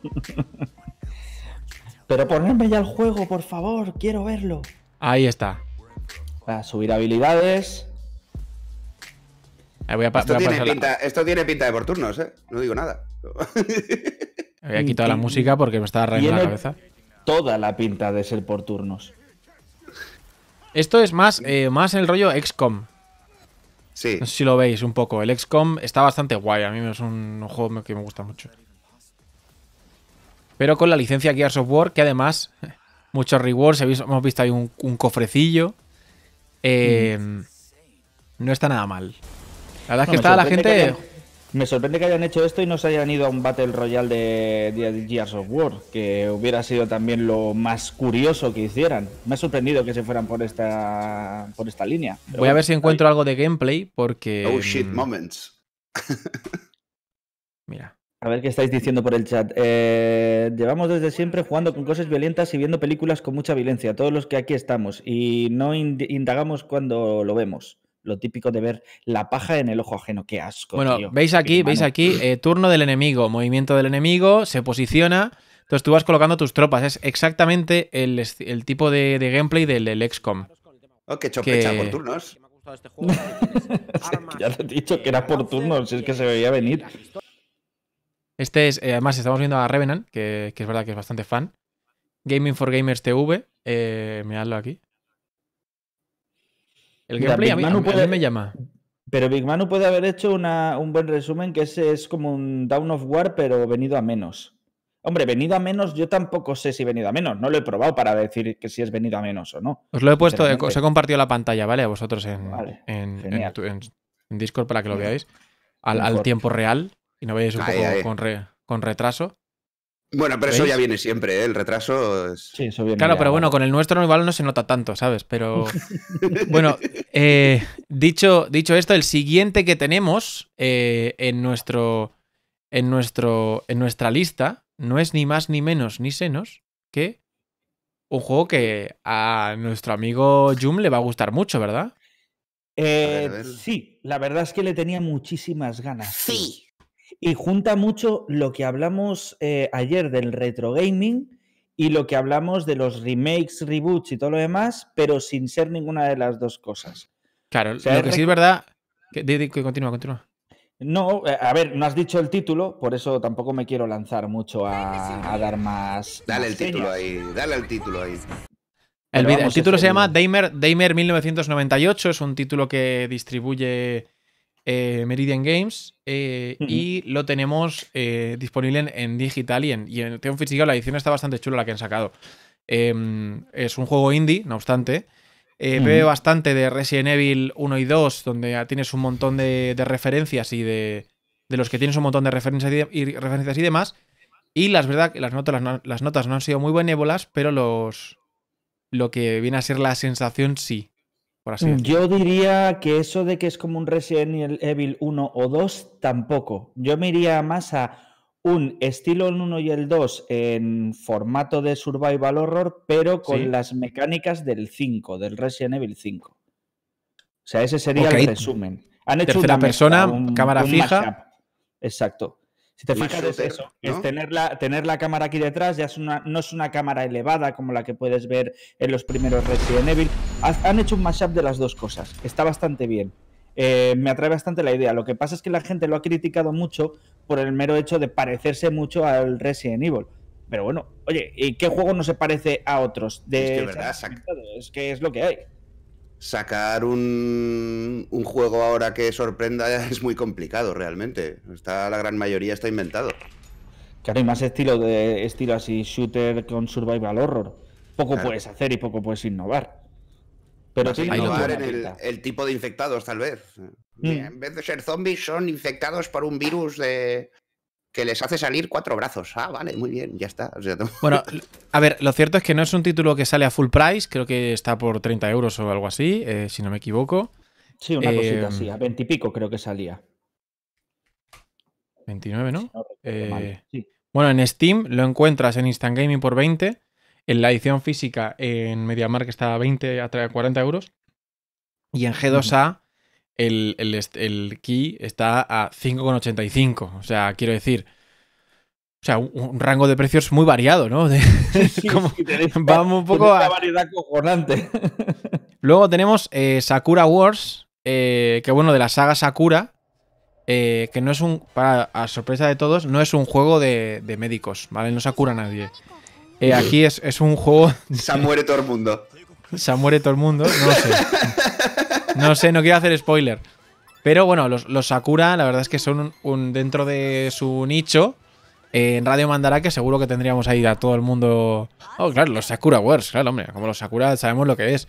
Pero ponedme ya el juego, por favor. Quiero verlo. Ahí está. Para subir habilidades. Voy a esto tiene pinta de por turnos, ¿eh? No digo nada. Había quitado la música porque me estaba rayando la cabeza. Toda la pinta de ser por turnos. Esto es más en el rollo XCOM. Sí. No sé si lo veis un poco. El XCOM está bastante guay. A mí es un juego que me gusta mucho. Pero con la licencia Gears of War, que además, muchos rewards. Hemos visto ahí un cofrecillo. No está nada mal. La verdad es que está la gente... Me sorprende que hayan hecho esto y no se hayan ido a un Battle Royale de Gears of War, que hubiera sido también lo más curioso que hicieran. Me ha sorprendido que se fueran por esta línea. Voy a ver si encuentro algo de gameplay, porque... Oh shit moments. Mira. A ver qué estáis diciendo por el chat. Llevamos desde siempre jugando con cosas violentas y viendo películas con mucha violencia, todos los que aquí estamos, y no indagamos cuando lo vemos. Lo típico de ver la paja en el ojo ajeno. Qué asco, bueno, tío. veis aquí, turno del enemigo, movimiento del enemigo, se posiciona. Entonces tú vas colocando tus tropas. Es exactamente el tipo de gameplay del XCOM. Oh, qué chopecha por turnos. Ya te he dicho que era por turnos, es que se veía venir. Este es, además estamos viendo a Revenant, que es verdad que es bastante fan. Gaming for Gamers TV, miradlo aquí. El gameplay a mí me llama. Pero Big Manu puede haber hecho un buen resumen, que es como un Dawn of War, pero venido a menos. Hombre, venido a menos, yo tampoco sé si venido a menos. No lo he probado para decir que si es venido a menos o no. Os lo he puesto, os he compartido la pantalla, ¿vale? A vosotros en Discord para que lo veáis. Al tiempo real y no veáis un poco con retraso. Bueno, pero ¿veis? Eso ya viene siempre, ¿eh? El retraso es... Sí, eso viene. Claro, ya, pero bueno, con el nuestro igual no se nota tanto, ¿sabes? Pero bueno, dicho esto, el siguiente que tenemos en nuestra lista no es ni más ni menos ni senos que un juego que a nuestro amigo Jum le va a gustar mucho, ¿verdad? A ver. Sí, la verdad es que le tenía muchísimas ganas. Sí. Y junta mucho lo que hablamos ayer del retro gaming y lo que hablamos de los remakes, reboots y todo lo demás, pero sin ser ninguna de las dos cosas. Claro, o sea, lo que sí es verdad... Que continúa. No, a ver, no has dicho el título, por eso tampoco me quiero lanzar mucho a dar más... Dale más el título ahí, dale el título ahí. El título se llama Daymare 1998, es un título que distribuye... Meridian Games y lo tenemos disponible en digital y en físico. La edición está bastante chula la que han sacado. Es un juego indie, no obstante, Bebe bastante de Resident Evil 1 y 2, donde ya tienes un montón de referencias y de los que tienes un montón de referencias y demás. Y la verdad que las notas no han sido muy benévolas, pero lo que viene a ser la sensación sí, por así decirlo. Yo diría que eso de que es como un Resident Evil 1 o 2, tampoco. Yo me iría más a un estilo el 1 y el 2 en formato de survival horror, pero con las mecánicas del 5, del Resident Evil 5. O sea, ese sería el resumen. Han hecho tercera persona, cámara fija. Mashup. Exacto. Si te fijas, es eso, ¿no? Es tener la cámara aquí detrás, ya no es una cámara elevada como la que puedes ver en los primeros Resident Evil. Han hecho un mashup de las dos cosas. Está bastante bien. Me atrae bastante la idea. Lo que pasa es que la gente lo ha criticado mucho por el mero hecho de parecerse mucho al Resident Evil. Pero bueno, oye, ¿y qué juego no se parece a otros? Es que es lo que hay. Sacar un juego ahora que sorprenda es muy complicado realmente. La gran mayoría está inventado. Claro, y más estilo así, shooter con survival horror. Poco puedes hacer y poco puedes innovar. Pero vas a innovar en el tipo de infectados, tal vez. En vez de ser zombies, son infectados por un virus que les hace salir 4 brazos. Ah, vale, muy bien, ya está. O sea, bueno, a ver, lo cierto es que no es un título que sale a full price. Creo que está por 30 euros o algo así, si no me equivoco. Sí, una cosita así, a 20 y pico creo que salía. 29, ¿no? Sí. Bueno, en Steam lo encuentras en Instant Gaming por 20. En la edición física en MediaMarkt está a 20 a 40 euros. Y en G2A el key está a 5,85. O sea, quiero decir... O sea, un rango de precios muy variado, ¿no? Vamos un poco a... Una variedad cojonante. Luego tenemos Sakura Wars, que bueno, de la saga Sakura, que no es a sorpresa de todos, no es un juego de médicos, ¿vale? No se cura nadie. Aquí es un juego... Se muere todo el mundo. Se muere todo el mundo, no sé. No sé, no quiero hacer spoiler. Pero bueno, los Sakura, la verdad es que son dentro de su nicho. En Radio Mandarake seguro que tendríamos ahí a todo el mundo... Oh, claro, los Sakura Wars, claro, hombre. Como los Sakura sabemos lo que es.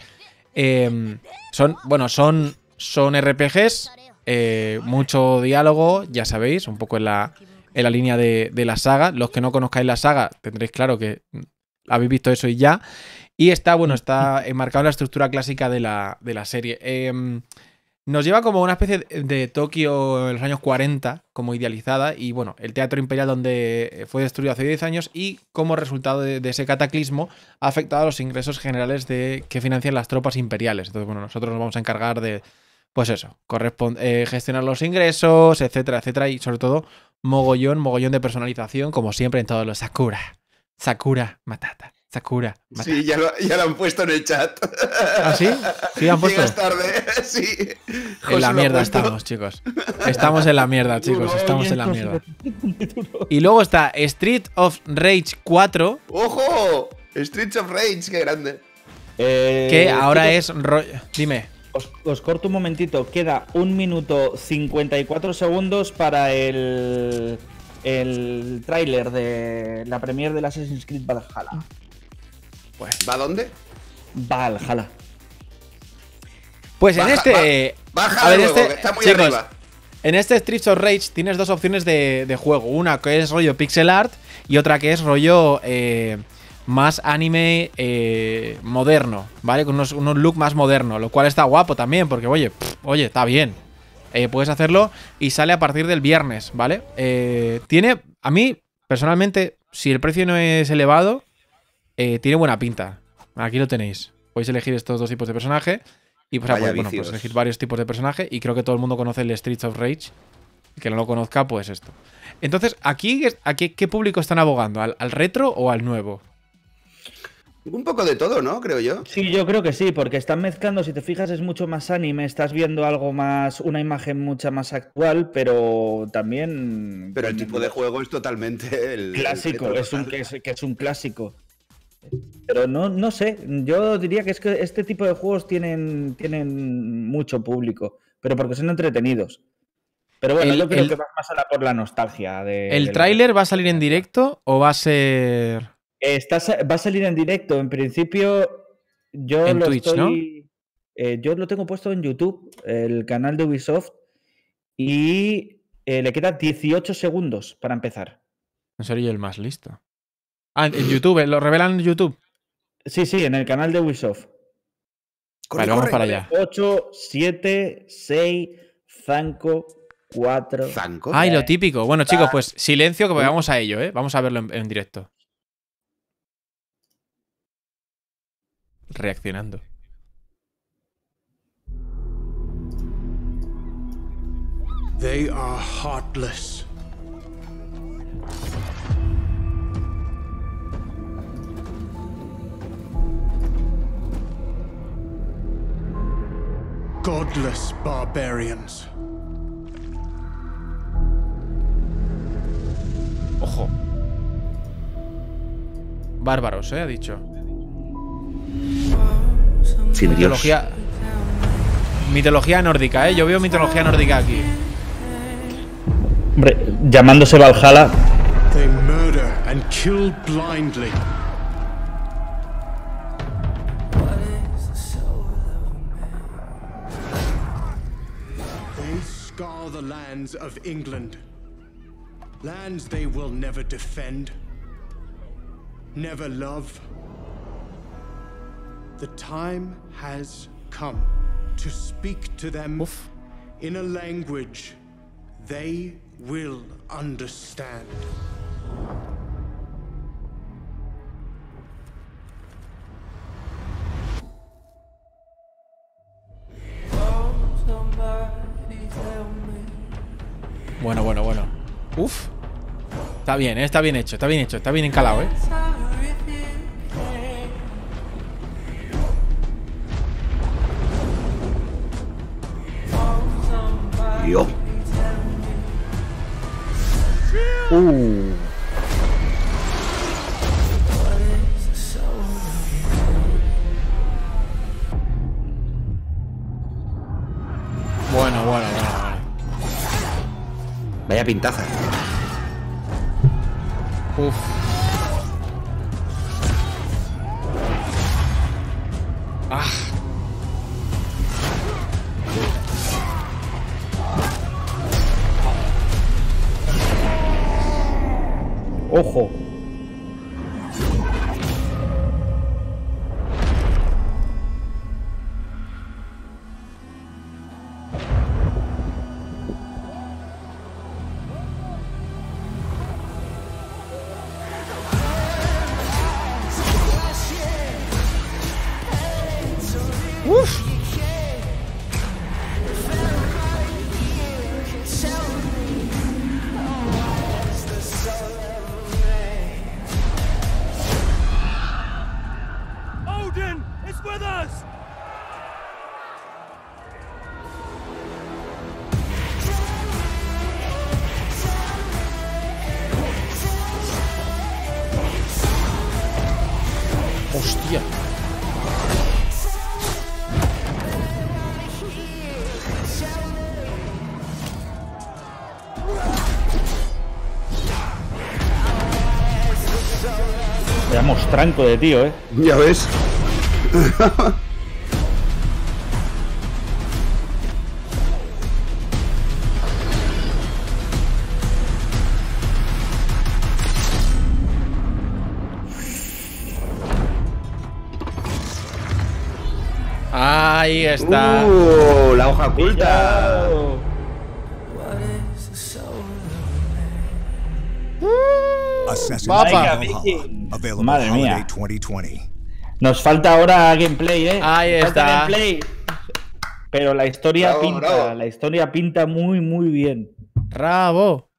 Son RPGs, mucho diálogo, ya sabéis, un poco en la línea de la saga. Los que no conozcáis la saga tendréis claro que habéis visto eso y ya. Y está enmarcado en la estructura clásica de la serie. Nos lleva como una especie de Tokio en los años 40, como idealizada, y bueno, el teatro imperial donde fue destruido hace 10 años y como resultado de ese cataclismo ha afectado a los ingresos generales que financian las tropas imperiales. Entonces, bueno, nosotros nos vamos a encargar de, pues eso, gestionar los ingresos, etcétera, etcétera, y sobre todo mogollón de personalización, como siempre en todos los Sakura. Sakura Matata. Sakura. Matata. Sí, ya lo han puesto en el chat. ¿Ah, sí? Sí, han puesto. Llegas tarde, sí. En la mierda estamos, chicos. Estamos en la mierda, chicos. Estamos en la mierda. Y luego está Street of Rage 4. ¡Ojo! Streets of Rage, qué grande. Que ahora es... Dime. Os corto un momentito. Queda 1 minuto 54 segundos para el tráiler de la premiere del Assassin's Creed Valhalla. Pues, ¿va dónde? Valhalla. Pues en baja luego, que está muy chicos, arriba. En este Streets of Rage tienes dos opciones de juego. Una que es rollo pixel art y otra que es rollo más anime moderno, ¿vale? Con unos look más moderno, lo cual está guapo también, porque oye, está bien. Puedes hacerlo y sale a partir del viernes, ¿vale? A mí, personalmente, si el precio no es elevado, tiene buena pinta. Aquí lo tenéis. Podéis elegir estos dos tipos de personaje y pues elegir varios tipos de personaje y creo que todo el mundo conoce el Streets of Rage. El que no lo conozca, pues esto. Entonces, ¿aquí qué público están abogando? ¿Al retro o al nuevo? Un poco de todo, ¿no? Creo yo. Sí, yo creo que sí, porque están mezclando, si te fijas, es mucho más anime, estás viendo algo más, una imagen mucha más actual, pero también... Pero el tipo de juego es totalmente el clásico, es un clásico. Pero no sé, yo diría que es que este tipo de juegos tienen mucho público, pero porque son entretenidos. Pero bueno, yo creo que va más por la nostalgia. ¿El tráiler va a salir en directo o va a ser...? Va a salir en directo, en principio yo en Twitch, ¿no? Yo lo tengo puesto en YouTube, el canal de Ubisoft, y le quedan 18 segundos para empezar. No sería yo el más listo. Ah, en YouTube, ¿lo revelan en YouTube? Sí, en el canal de Ubisoft. Vale, vamos para allá. 8, 7, 6, 5, 4. Ay, lo típico. Bueno, chicos, pues silencio, que vamos a ello, ¿eh? Vamos a verlo en directo. Reaccionando. They are heartless. Godless barbarians. Ojo. Bárbaros, ha dicho. Sin Mitología. Mitología nórdica, Yo veo mitología nórdica aquí. Hombre, llamándose Valhalla. They murder and kill blindly. They scour the lands of England. Lands they will never defend, never love. The time has come to speak to them in a language they will understand. Bueno. Uf. Está bien, está bien hecho, está bien encalado, Yo. Bueno. Vaya pintaza. Uf. Ah. Ojo. Odin is with us! Hostia. Vaya mostranco de tío, Ya ves. Ahí está. La hoja oculta. Assassin's Papa. Creed Valhalla, available Madre holiday mía. 2020. Nos falta ahora gameplay, Ahí Falta está. gameplay. Pero la historia Bravo, pinta, bravo. la historia pinta muy bien. Rabo.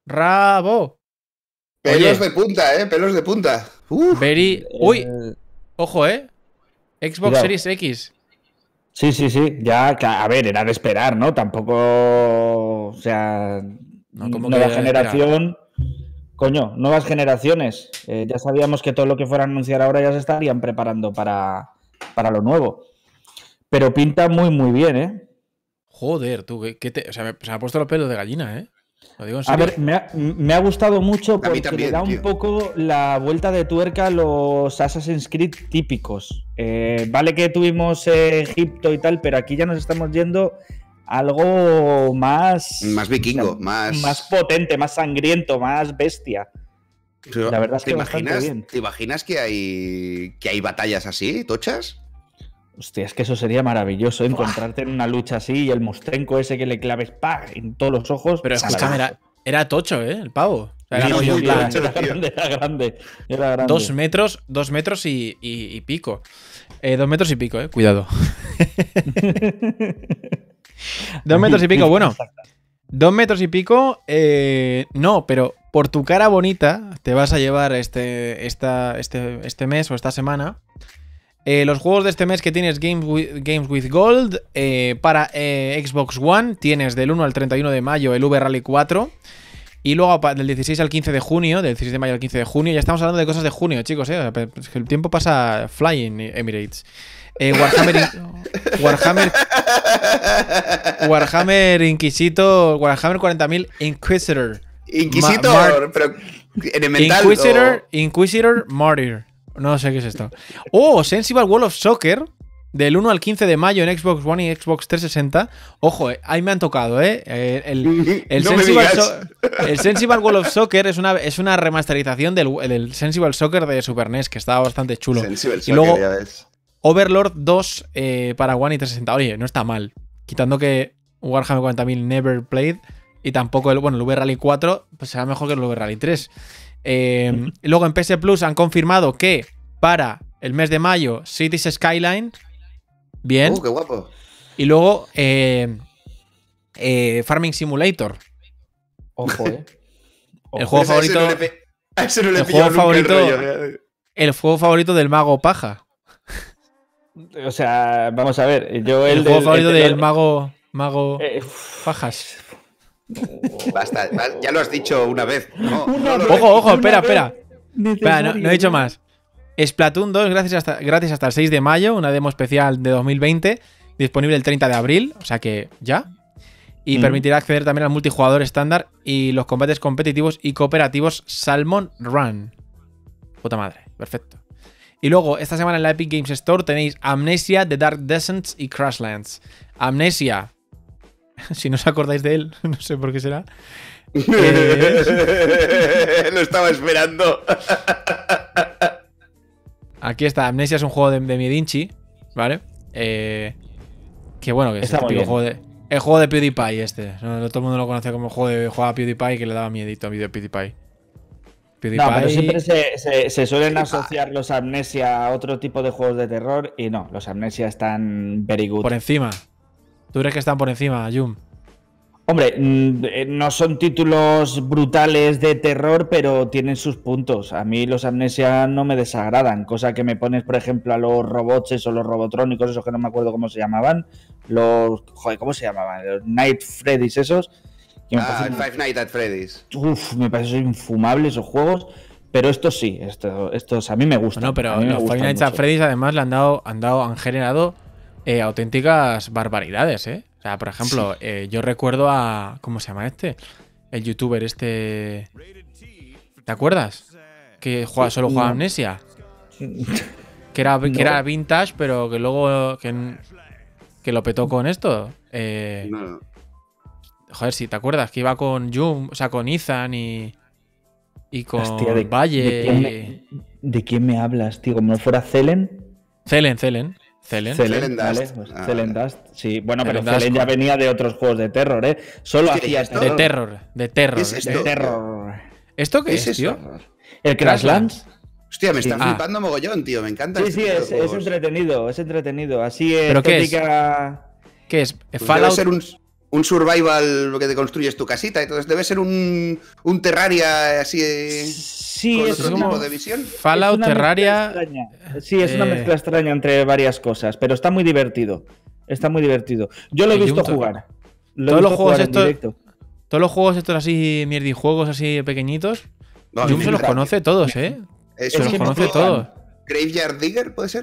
Pelos Oye. de punta, pelos de punta. Very. Uy. Eh, Ojo, Xbox cuidado. Series X. Sí. Ya, a ver, era de esperar, ¿no? Tampoco. O sea. No, ¿cómo que nueva era de generación. Coño, nuevas generaciones. Ya sabíamos que todo lo que fueran a anunciar ahora ya se estarían preparando para lo nuevo. Pero pinta muy bien, Joder, tú, o sea, se me ha puesto los pelos de gallina, Lo digo en A serio. ver, me ha gustado mucho porque también, le da un tío. poco la vuelta de tuerca a los Assassin's Creed típicos. Vale que tuvimos Egipto y tal, pero aquí ya nos estamos yendo a algo más... Más vikingo, más potente, más sangriento, más bestia. La verdad es que bastante bien. ¿Te imaginas que hay batallas así, tochas? Hostia, es que eso sería maravilloso, encontrarte en una lucha así y el mostrenco ese que le claves ¡pah! En todos los ojos. Pero escúchame, era tocho, el pavo. O sea, Sí, era rollo en sí, plan, era grande. 2 metros y pico. 2 metros y pico, cuidado. 2 metros y pico, bueno. 2 metros y pico, no, pero por tu cara bonita te vas a llevar este mes o esta semana los juegos de este mes que tienes Games with Gold. Para Xbox One tienes del 1 al 31 de mayo el V-Rally 4. Y luego del 16 al 15 de junio, del 16 de mayo al 15 de junio, ya estamos hablando de cosas de junio, chicos, es que el tiempo pasa flying, Emirates. Warhammer Inquisitor, Warhammer 40.000 Inquisitor. Inquisitor, pero Elemental. Inquisitor Martyr. No sé qué es esto. Oh, Sensible World of Soccer. Del 1 al 15 de mayo en Xbox One y Xbox 360. Ojo, ahí me han tocado, El Sensible World of Soccer es una remasterización del Sensible Soccer de Super NES, que estaba bastante chulo. Y luego Overlord 2 para One y 360. Oye, no está mal. Quitando que Warhammer 40.000 never played. Y tampoco el V-Rally 4 pues será mejor que el V-Rally 3. Luego en PS Plus han confirmado que para el mes de mayo Cities Skyline. Bien. Qué guapo. Y luego Farming Simulator. Ojo, El juego favorito. A ese no le El juego favorito. favorito del mago paja. O sea, vamos a ver. El juego favorito del mago pajas. Basta, ya lo has dicho una vez. Ojo, espera. No he dicho más. Splatoon 2 gratis hasta el 6 de mayo, una demo especial de 2020, disponible el 30 de abril, o sea que ya. Y permitirá acceder también al multijugador estándar y los combates competitivos y cooperativos Salmon Run. Puta madre, perfecto. Y luego, esta semana en la Epic Games Store tenéis Amnesia, The Dark Descent y Crashlands. Amnesia, si no os acordáis de él, no sé por qué será. Lo estaba esperando. Aquí está, Amnesia es un juego de Miedinchi, ¿vale? Que bueno, que es el típico juego el juego de PewDiePie este. No, todo el mundo lo conoce como el juego de juega a PewDiePie, que le daba miedito a PewDiePie. No, pero siempre se suelen asociar los Amnesia a otro tipo de juegos de terror y no, los Amnesia están very good. Por encima. ¿Tú crees que están por encima, Jum? Hombre, no son títulos brutales de terror, pero tienen sus puntos. A mí los Amnesia no me desagradan, cosa que me pones, por ejemplo, a los robots o los robotrónicos, esos que no me acuerdo cómo se llamaban. ¿Cómo se llamaban? Los Night Freddy's esos. Five Nights at Freddy's. Uf, me parecen infumables esos juegos, pero estos sí, estos a mí me gustan. No, pero los Five Nights at Freddy's además le han generado auténticas barbaridades, O sea, por ejemplo, yo recuerdo a... ¿Cómo se llama este? El youtuber este... ¿Te acuerdas? Que solo jugaba Amnesia. Que era vintage, pero que luego... Que lo petó con esto. No. Joder, si te acuerdas, que iba con Jum, o sea, con Ethan y con Hostia, Valle. ¿De quién me hablas, tío? ¿Como no fuera Celen? Celen. Vale, Dust. pues Celen Dust. Sí, bueno, Celen pero Dust Celen ya venía de otros juegos de terror, Solo hacía De terror. ¿Qué es esto? De terror. ¿Esto qué es es, tío? ¿El Crashlands? Hostia, me está flipando mogollón, tío. Me encanta. Sí, es entretenido, es entretenido. Así es. ¿Pero qué es? ¿Qué es? Pues Fallout. Debe ser un survival que te construyes tu casita, entonces debe ser un Terraria así sí, con es otro como tipo de visión. Fallout, Terraria. Sí, es una mezcla extraña entre varias cosas, pero está muy divertido. Está muy divertido. Yo lo he visto jugar. Todos los juegos estos así, mierdijuegos así pequeñitos, Jum se los conoce todos, Se los conoce todos. ¿Graveyard Digger puede ser?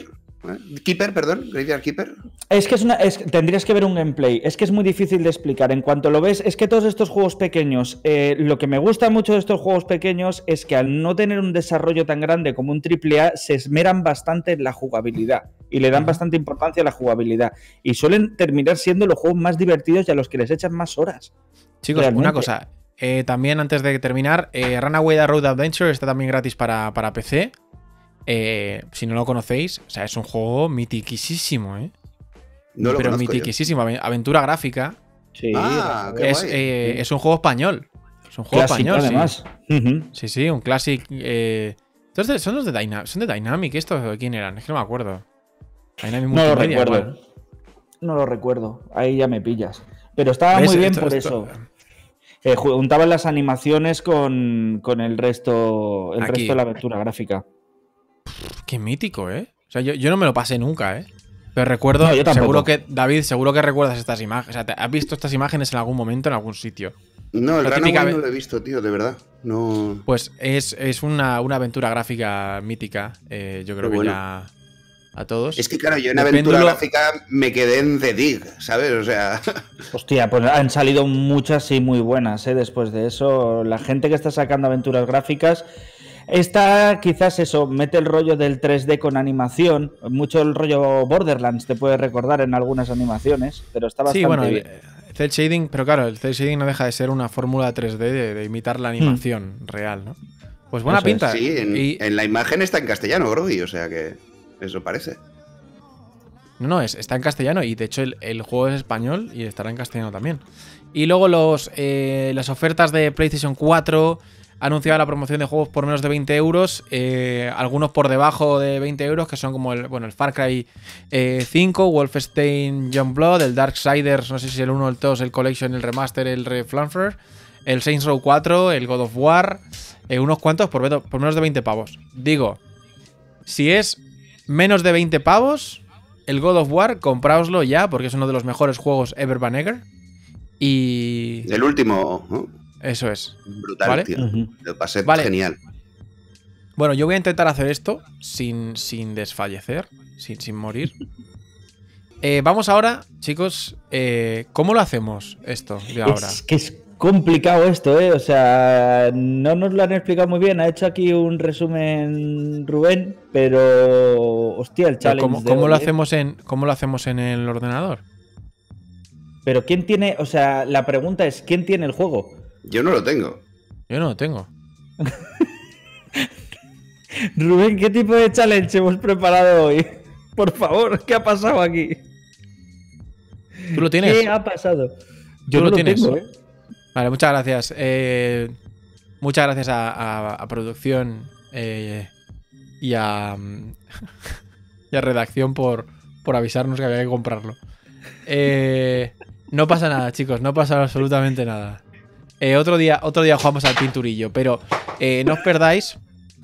Keeper, perdón, Graveyard Keeper. Es que tendrías que ver un gameplay. Es que es muy difícil de explicar. En cuanto lo ves, es que todos estos juegos pequeños, lo que me gusta mucho de estos juegos pequeños es que al no tener un desarrollo tan grande como un AAA, se esmeran bastante en la jugabilidad y le dan bastante importancia a la jugabilidad. Y suelen terminar siendo los juegos más divertidos y a los que les echan más horas. Chicos, realmente. una cosa. También antes de terminar, Runaway the Road Adventure está también gratis para PC. Si no lo conocéis, o sea, es un juego mitiquísimo, ¿eh? No lo Pero conozco mitiquísimo, aventura gráfica. Sí, qué guay. Es un juego español. Es un juego clásico, español, además. sí. Sí, un Classic. Entonces, ¿son los de Dynamic estos o de quién eran? Es que no me acuerdo. Dynamic No lo Multimedia, recuerdo. igual. No lo recuerdo. Ahí ya me pillas. Pero estaba muy bien por eso. Juntaban las animaciones con el resto de la aventura gráfica. Qué mítico, ¿eh? O sea, yo no me lo pasé nunca, ¿eh? Pero recuerdo, No, yo tampoco. David, seguro que recuerdas estas imágenes. O sea, ¿has visto estas imágenes en algún momento, en algún sitio? No, el La Runaway típica no lo he visto, tío, de verdad. No. Pues es una aventura gráfica mítica. Yo creo que bueno. ya a todos. Es que claro, yo en El aventura péndulo- gráfica me quedé en The Dig, ¿sabes? O sea, Hostia, pues han salido muchas y muy buenas, ¿eh? Después de eso, la gente que está sacando aventuras gráficas, esta quizás eso, mete el rollo del 3D con animación, mucho el rollo Borderlands te puede recordar en algunas animaciones, pero está bastante Sí, bueno, bien. cel shading, pero claro, el cel shading no deja de ser una fórmula 3D de imitar la animación real, ¿no? Pues buena Eso es. pinta. sí, en la imagen está en castellano, Groggy, o sea que eso parece. No, está en castellano y de hecho el juego es español y estará en castellano también. Y luego las ofertas de PlayStation 4 anunciaba la promoción de juegos por menos de 20 euros, algunos por debajo de 20 euros, que son como el Far Cry 5, Wolfenstein Youngblood, el Darksiders, no sé si el 1, el 2, el Collection, el Remaster, el Reflanfer, el Saints Row 4, el God of War, unos cuantos por menos de 20 pavos. Digo, si es menos de 20 pavos, el God of War, compraoslo ya, porque es uno de los mejores juegos ever van ever. Y El último, ¿no? eso es. Brutal, ¿Vale? tío. Lo pasé Vale. genial. Bueno, yo voy a intentar hacer esto sin desfallecer, sin morir. Vamos ahora, chicos. ¿Cómo lo hacemos esto de ahora? Es que es complicado esto, ¿eh? O sea, no nos lo han explicado muy bien. Ha hecho aquí un resumen Rubén, pero hostia, el Pero challenge. ¿Cómo de lo hoy, ¿eh? hacemos en el ordenador? Pero ¿quién tiene? O sea, la pregunta es ¿quién tiene el juego? Yo no lo tengo. Yo no lo tengo. Rubén, ¿qué tipo de challenge hemos preparado hoy? Por favor, ¿qué ha pasado aquí? ¿Tú lo tienes? ¿Qué ha pasado? Yo ¿Tú no lo tienes? tengo, ¿eh? Vale, muchas gracias. Muchas gracias a producción y a redacción por avisarnos que había que comprarlo. No pasa nada, chicos, no pasa absolutamente nada. Otro día jugamos al pinturillo, pero no os perdáis.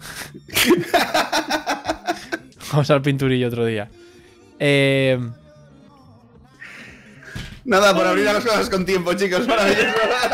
Vamos al pinturillo otro día. Nada, por abrir las cosas con tiempo, chicos. Maravilloso.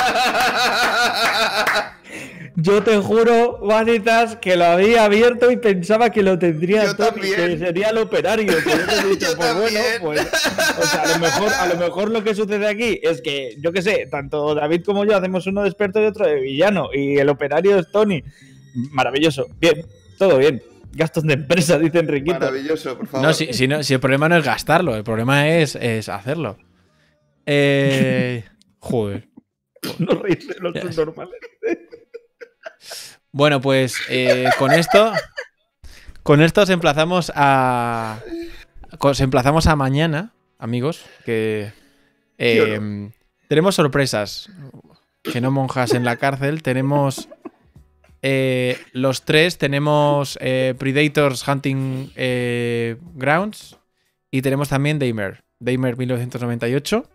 Yo te juro, Vanitas, que lo había abierto y pensaba que lo tendría Yo Tony, también. que sería el operario. Por eso he dicho, Yo pues bueno, también. pues, o sea, a lo mejor lo que sucede aquí es que, yo qué sé, tanto David como yo hacemos uno de experto y otro de villano, y el operario es Tony. Maravilloso. Bien, todo bien. Gastos de empresa, dice Enriquito. Maravilloso, por favor. No, si el problema no es gastarlo, el problema es hacerlo. Joder. No reírse de los subnormales. Bueno, pues con esto os emplazamos a mañana, amigos, que tenemos sorpresas. Que no monjas en la cárcel. Tenemos los tres, tenemos Predators Hunting Grounds y tenemos también Daymare 1998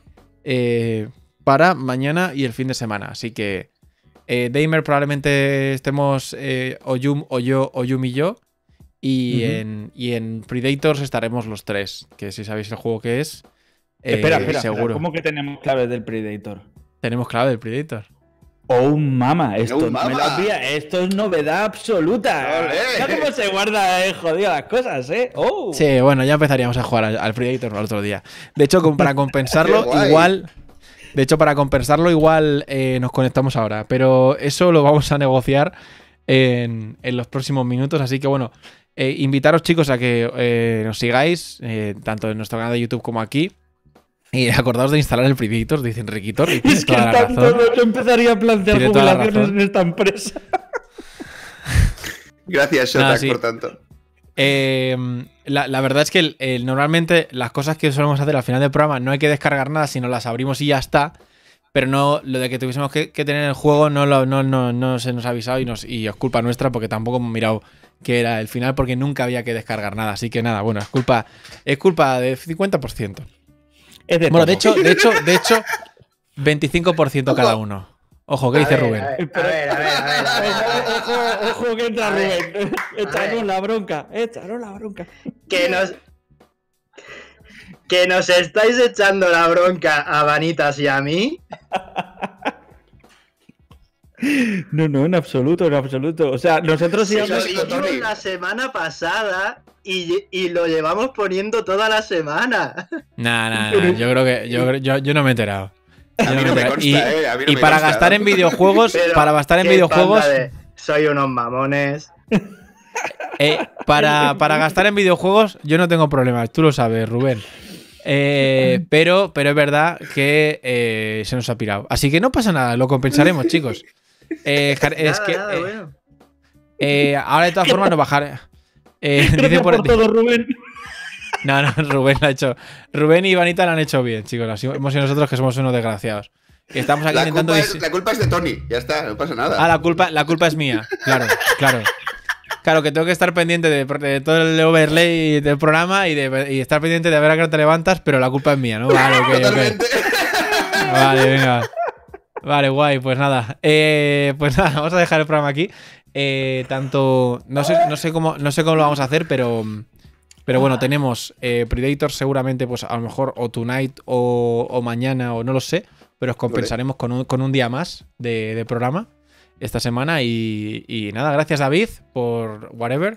para mañana y el fin de semana. Así que Daymare probablemente estemos Oyum y yo. Y en Predators estaremos los tres. Que si sabéis el juego que es. Espera, seguro. ¿cómo que tenemos claves del Predator? Tenemos clave del Predator. Oh, mama, esto Oh, no mama. me lo había. Esto es novedad absoluta. Olé. Mira cómo se guarda, jodido, las cosas, Oh. Sí, bueno, ya empezaríamos a jugar al Predator el otro día. De hecho, para compensarlo, Qué guay. igual. De hecho, para compensarlo, igual nos conectamos ahora. Pero eso lo vamos a negociar en los próximos minutos. Así que bueno, invitaros, chicos, a que nos sigáis, tanto en nuestro canal de YouTube como aquí. Y acordaos de instalar el Predator, dice Enriquitor. Y tienes Es que toda la tanto razón. yo empezaría a plantear Tiene toda la jubilaciones razón. en esta empresa. Gracias, Shotak, sí. por tanto. La verdad es que normalmente las cosas que solemos hacer al final del programa no hay que descargar nada, sino las abrimos y ya está. Pero no, lo de que tuviésemos que tener el juego no se nos ha avisado y es culpa nuestra porque tampoco hemos mirado que era el final porque nunca había que descargar nada. Así que nada, bueno, es culpa de 50%. Es de Bueno, todo. de hecho, 25% cada uno. Ojo, ¿qué dice Rubén? A ver. Ojo que entra A ver, Rubén. Échanos la bronca. Que nos estáis echando la bronca a Vanitas y a mí. No, en absoluto. O sea, nosotros Sí, íbamos... sí, Lo Tony. vimos la semana pasada y lo llevamos poniendo toda la semana. Nah, yo creo que yo no me he enterado. A mí no me consta, a mí no Y me para consta. gastar en videojuegos, Pero, para gastar en ¿qué videojuegos, pasa de soy unos mamones. para gastar en videojuegos yo no tengo problemas, tú lo sabes, Rubén. Pero es verdad que se nos ha pirado. Así que no pasa nada, lo compensaremos, chicos. Bueno. Ahora de todas formas no bajar. Dice Gracias por por todo, Rubén. No, Rubén lo ha hecho. Rubén y Vanita lo han hecho bien, chicos. Así hemos sido nosotros que somos unos desgraciados. Que estamos aquí intentando. La culpa es de Tony, ya está, no pasa nada. Ah, la culpa es mía. Claro. Claro, que tengo que estar pendiente de todo el overlay del programa y estar pendiente de ver a qué hora te levantas, pero la culpa es mía, ¿no? Vale, ok. Totalmente. Vale, venga. Vale, guay, pues nada. Pues nada, vamos a dejar el programa aquí. No sé cómo lo vamos a hacer, pero bueno, tenemos Predator seguramente, pues a lo mejor o tonight o mañana o no lo sé, pero os compensaremos con un día más de programa esta semana y nada, gracias David por whatever.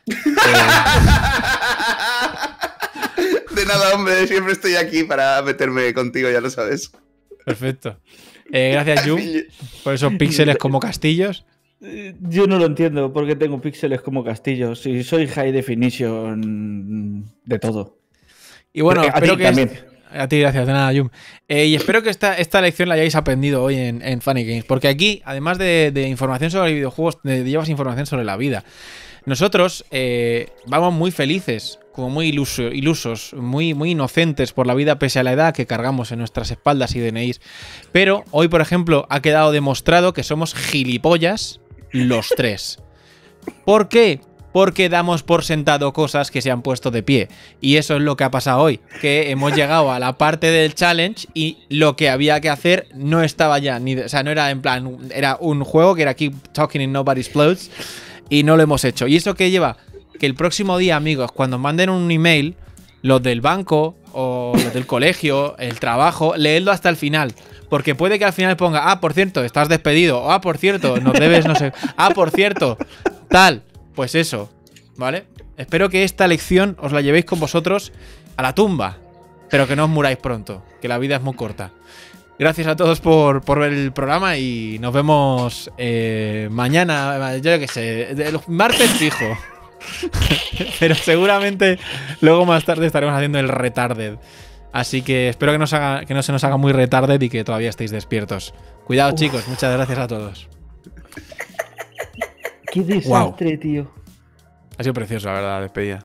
De nada, hombre, siempre estoy aquí para meterme contigo, ya lo sabes. Perfecto. Gracias Jum por esos píxeles como castillos. Yo no lo entiendo porque tengo píxeles como castillos y soy high definition de todo. Y bueno, A espero ti que también. a ti, gracias, de nada, Jum. Y espero que esta lección la hayáis aprendido hoy en Funny Games, porque aquí, además de información sobre videojuegos, llevas información sobre la vida. Nosotros vamos muy felices, como muy ilusos, muy inocentes por la vida pese a la edad que cargamos en nuestras espaldas y DNIs. Pero hoy, por ejemplo, ha quedado demostrado que somos gilipollas los tres. ¿Por qué? Porque damos por sentado cosas que se han puesto de pie. Y eso es lo que ha pasado hoy. Que hemos llegado a la parte del challenge y lo que había que hacer no estaba ya. O sea, no era en plan. Era un juego que era Keep Talking and Nobody Explodes. Y no lo hemos hecho. ¿Y eso qué lleva? Que el próximo día, amigos, cuando manden un email, los del banco o los del colegio, el trabajo, leedlo hasta el final. Porque puede que al final ponga, por cierto, estás despedido. O, por cierto, nos debes, no sé. Por cierto, tal. Pues eso, ¿vale? Espero que esta lección os la llevéis con vosotros a la tumba. Pero que no os muráis pronto, que la vida es muy corta. Gracias a todos por ver el programa y nos vemos mañana, yo qué sé, el martes fijo. Pero seguramente luego más tarde estaremos haciendo el retarded. Así que espero que no se nos haga muy retarded y que todavía estéis despiertos. Cuidado, chicos, muchas gracias a todos. Qué desastre, tío. Ha sido precioso, la verdad, la despedida.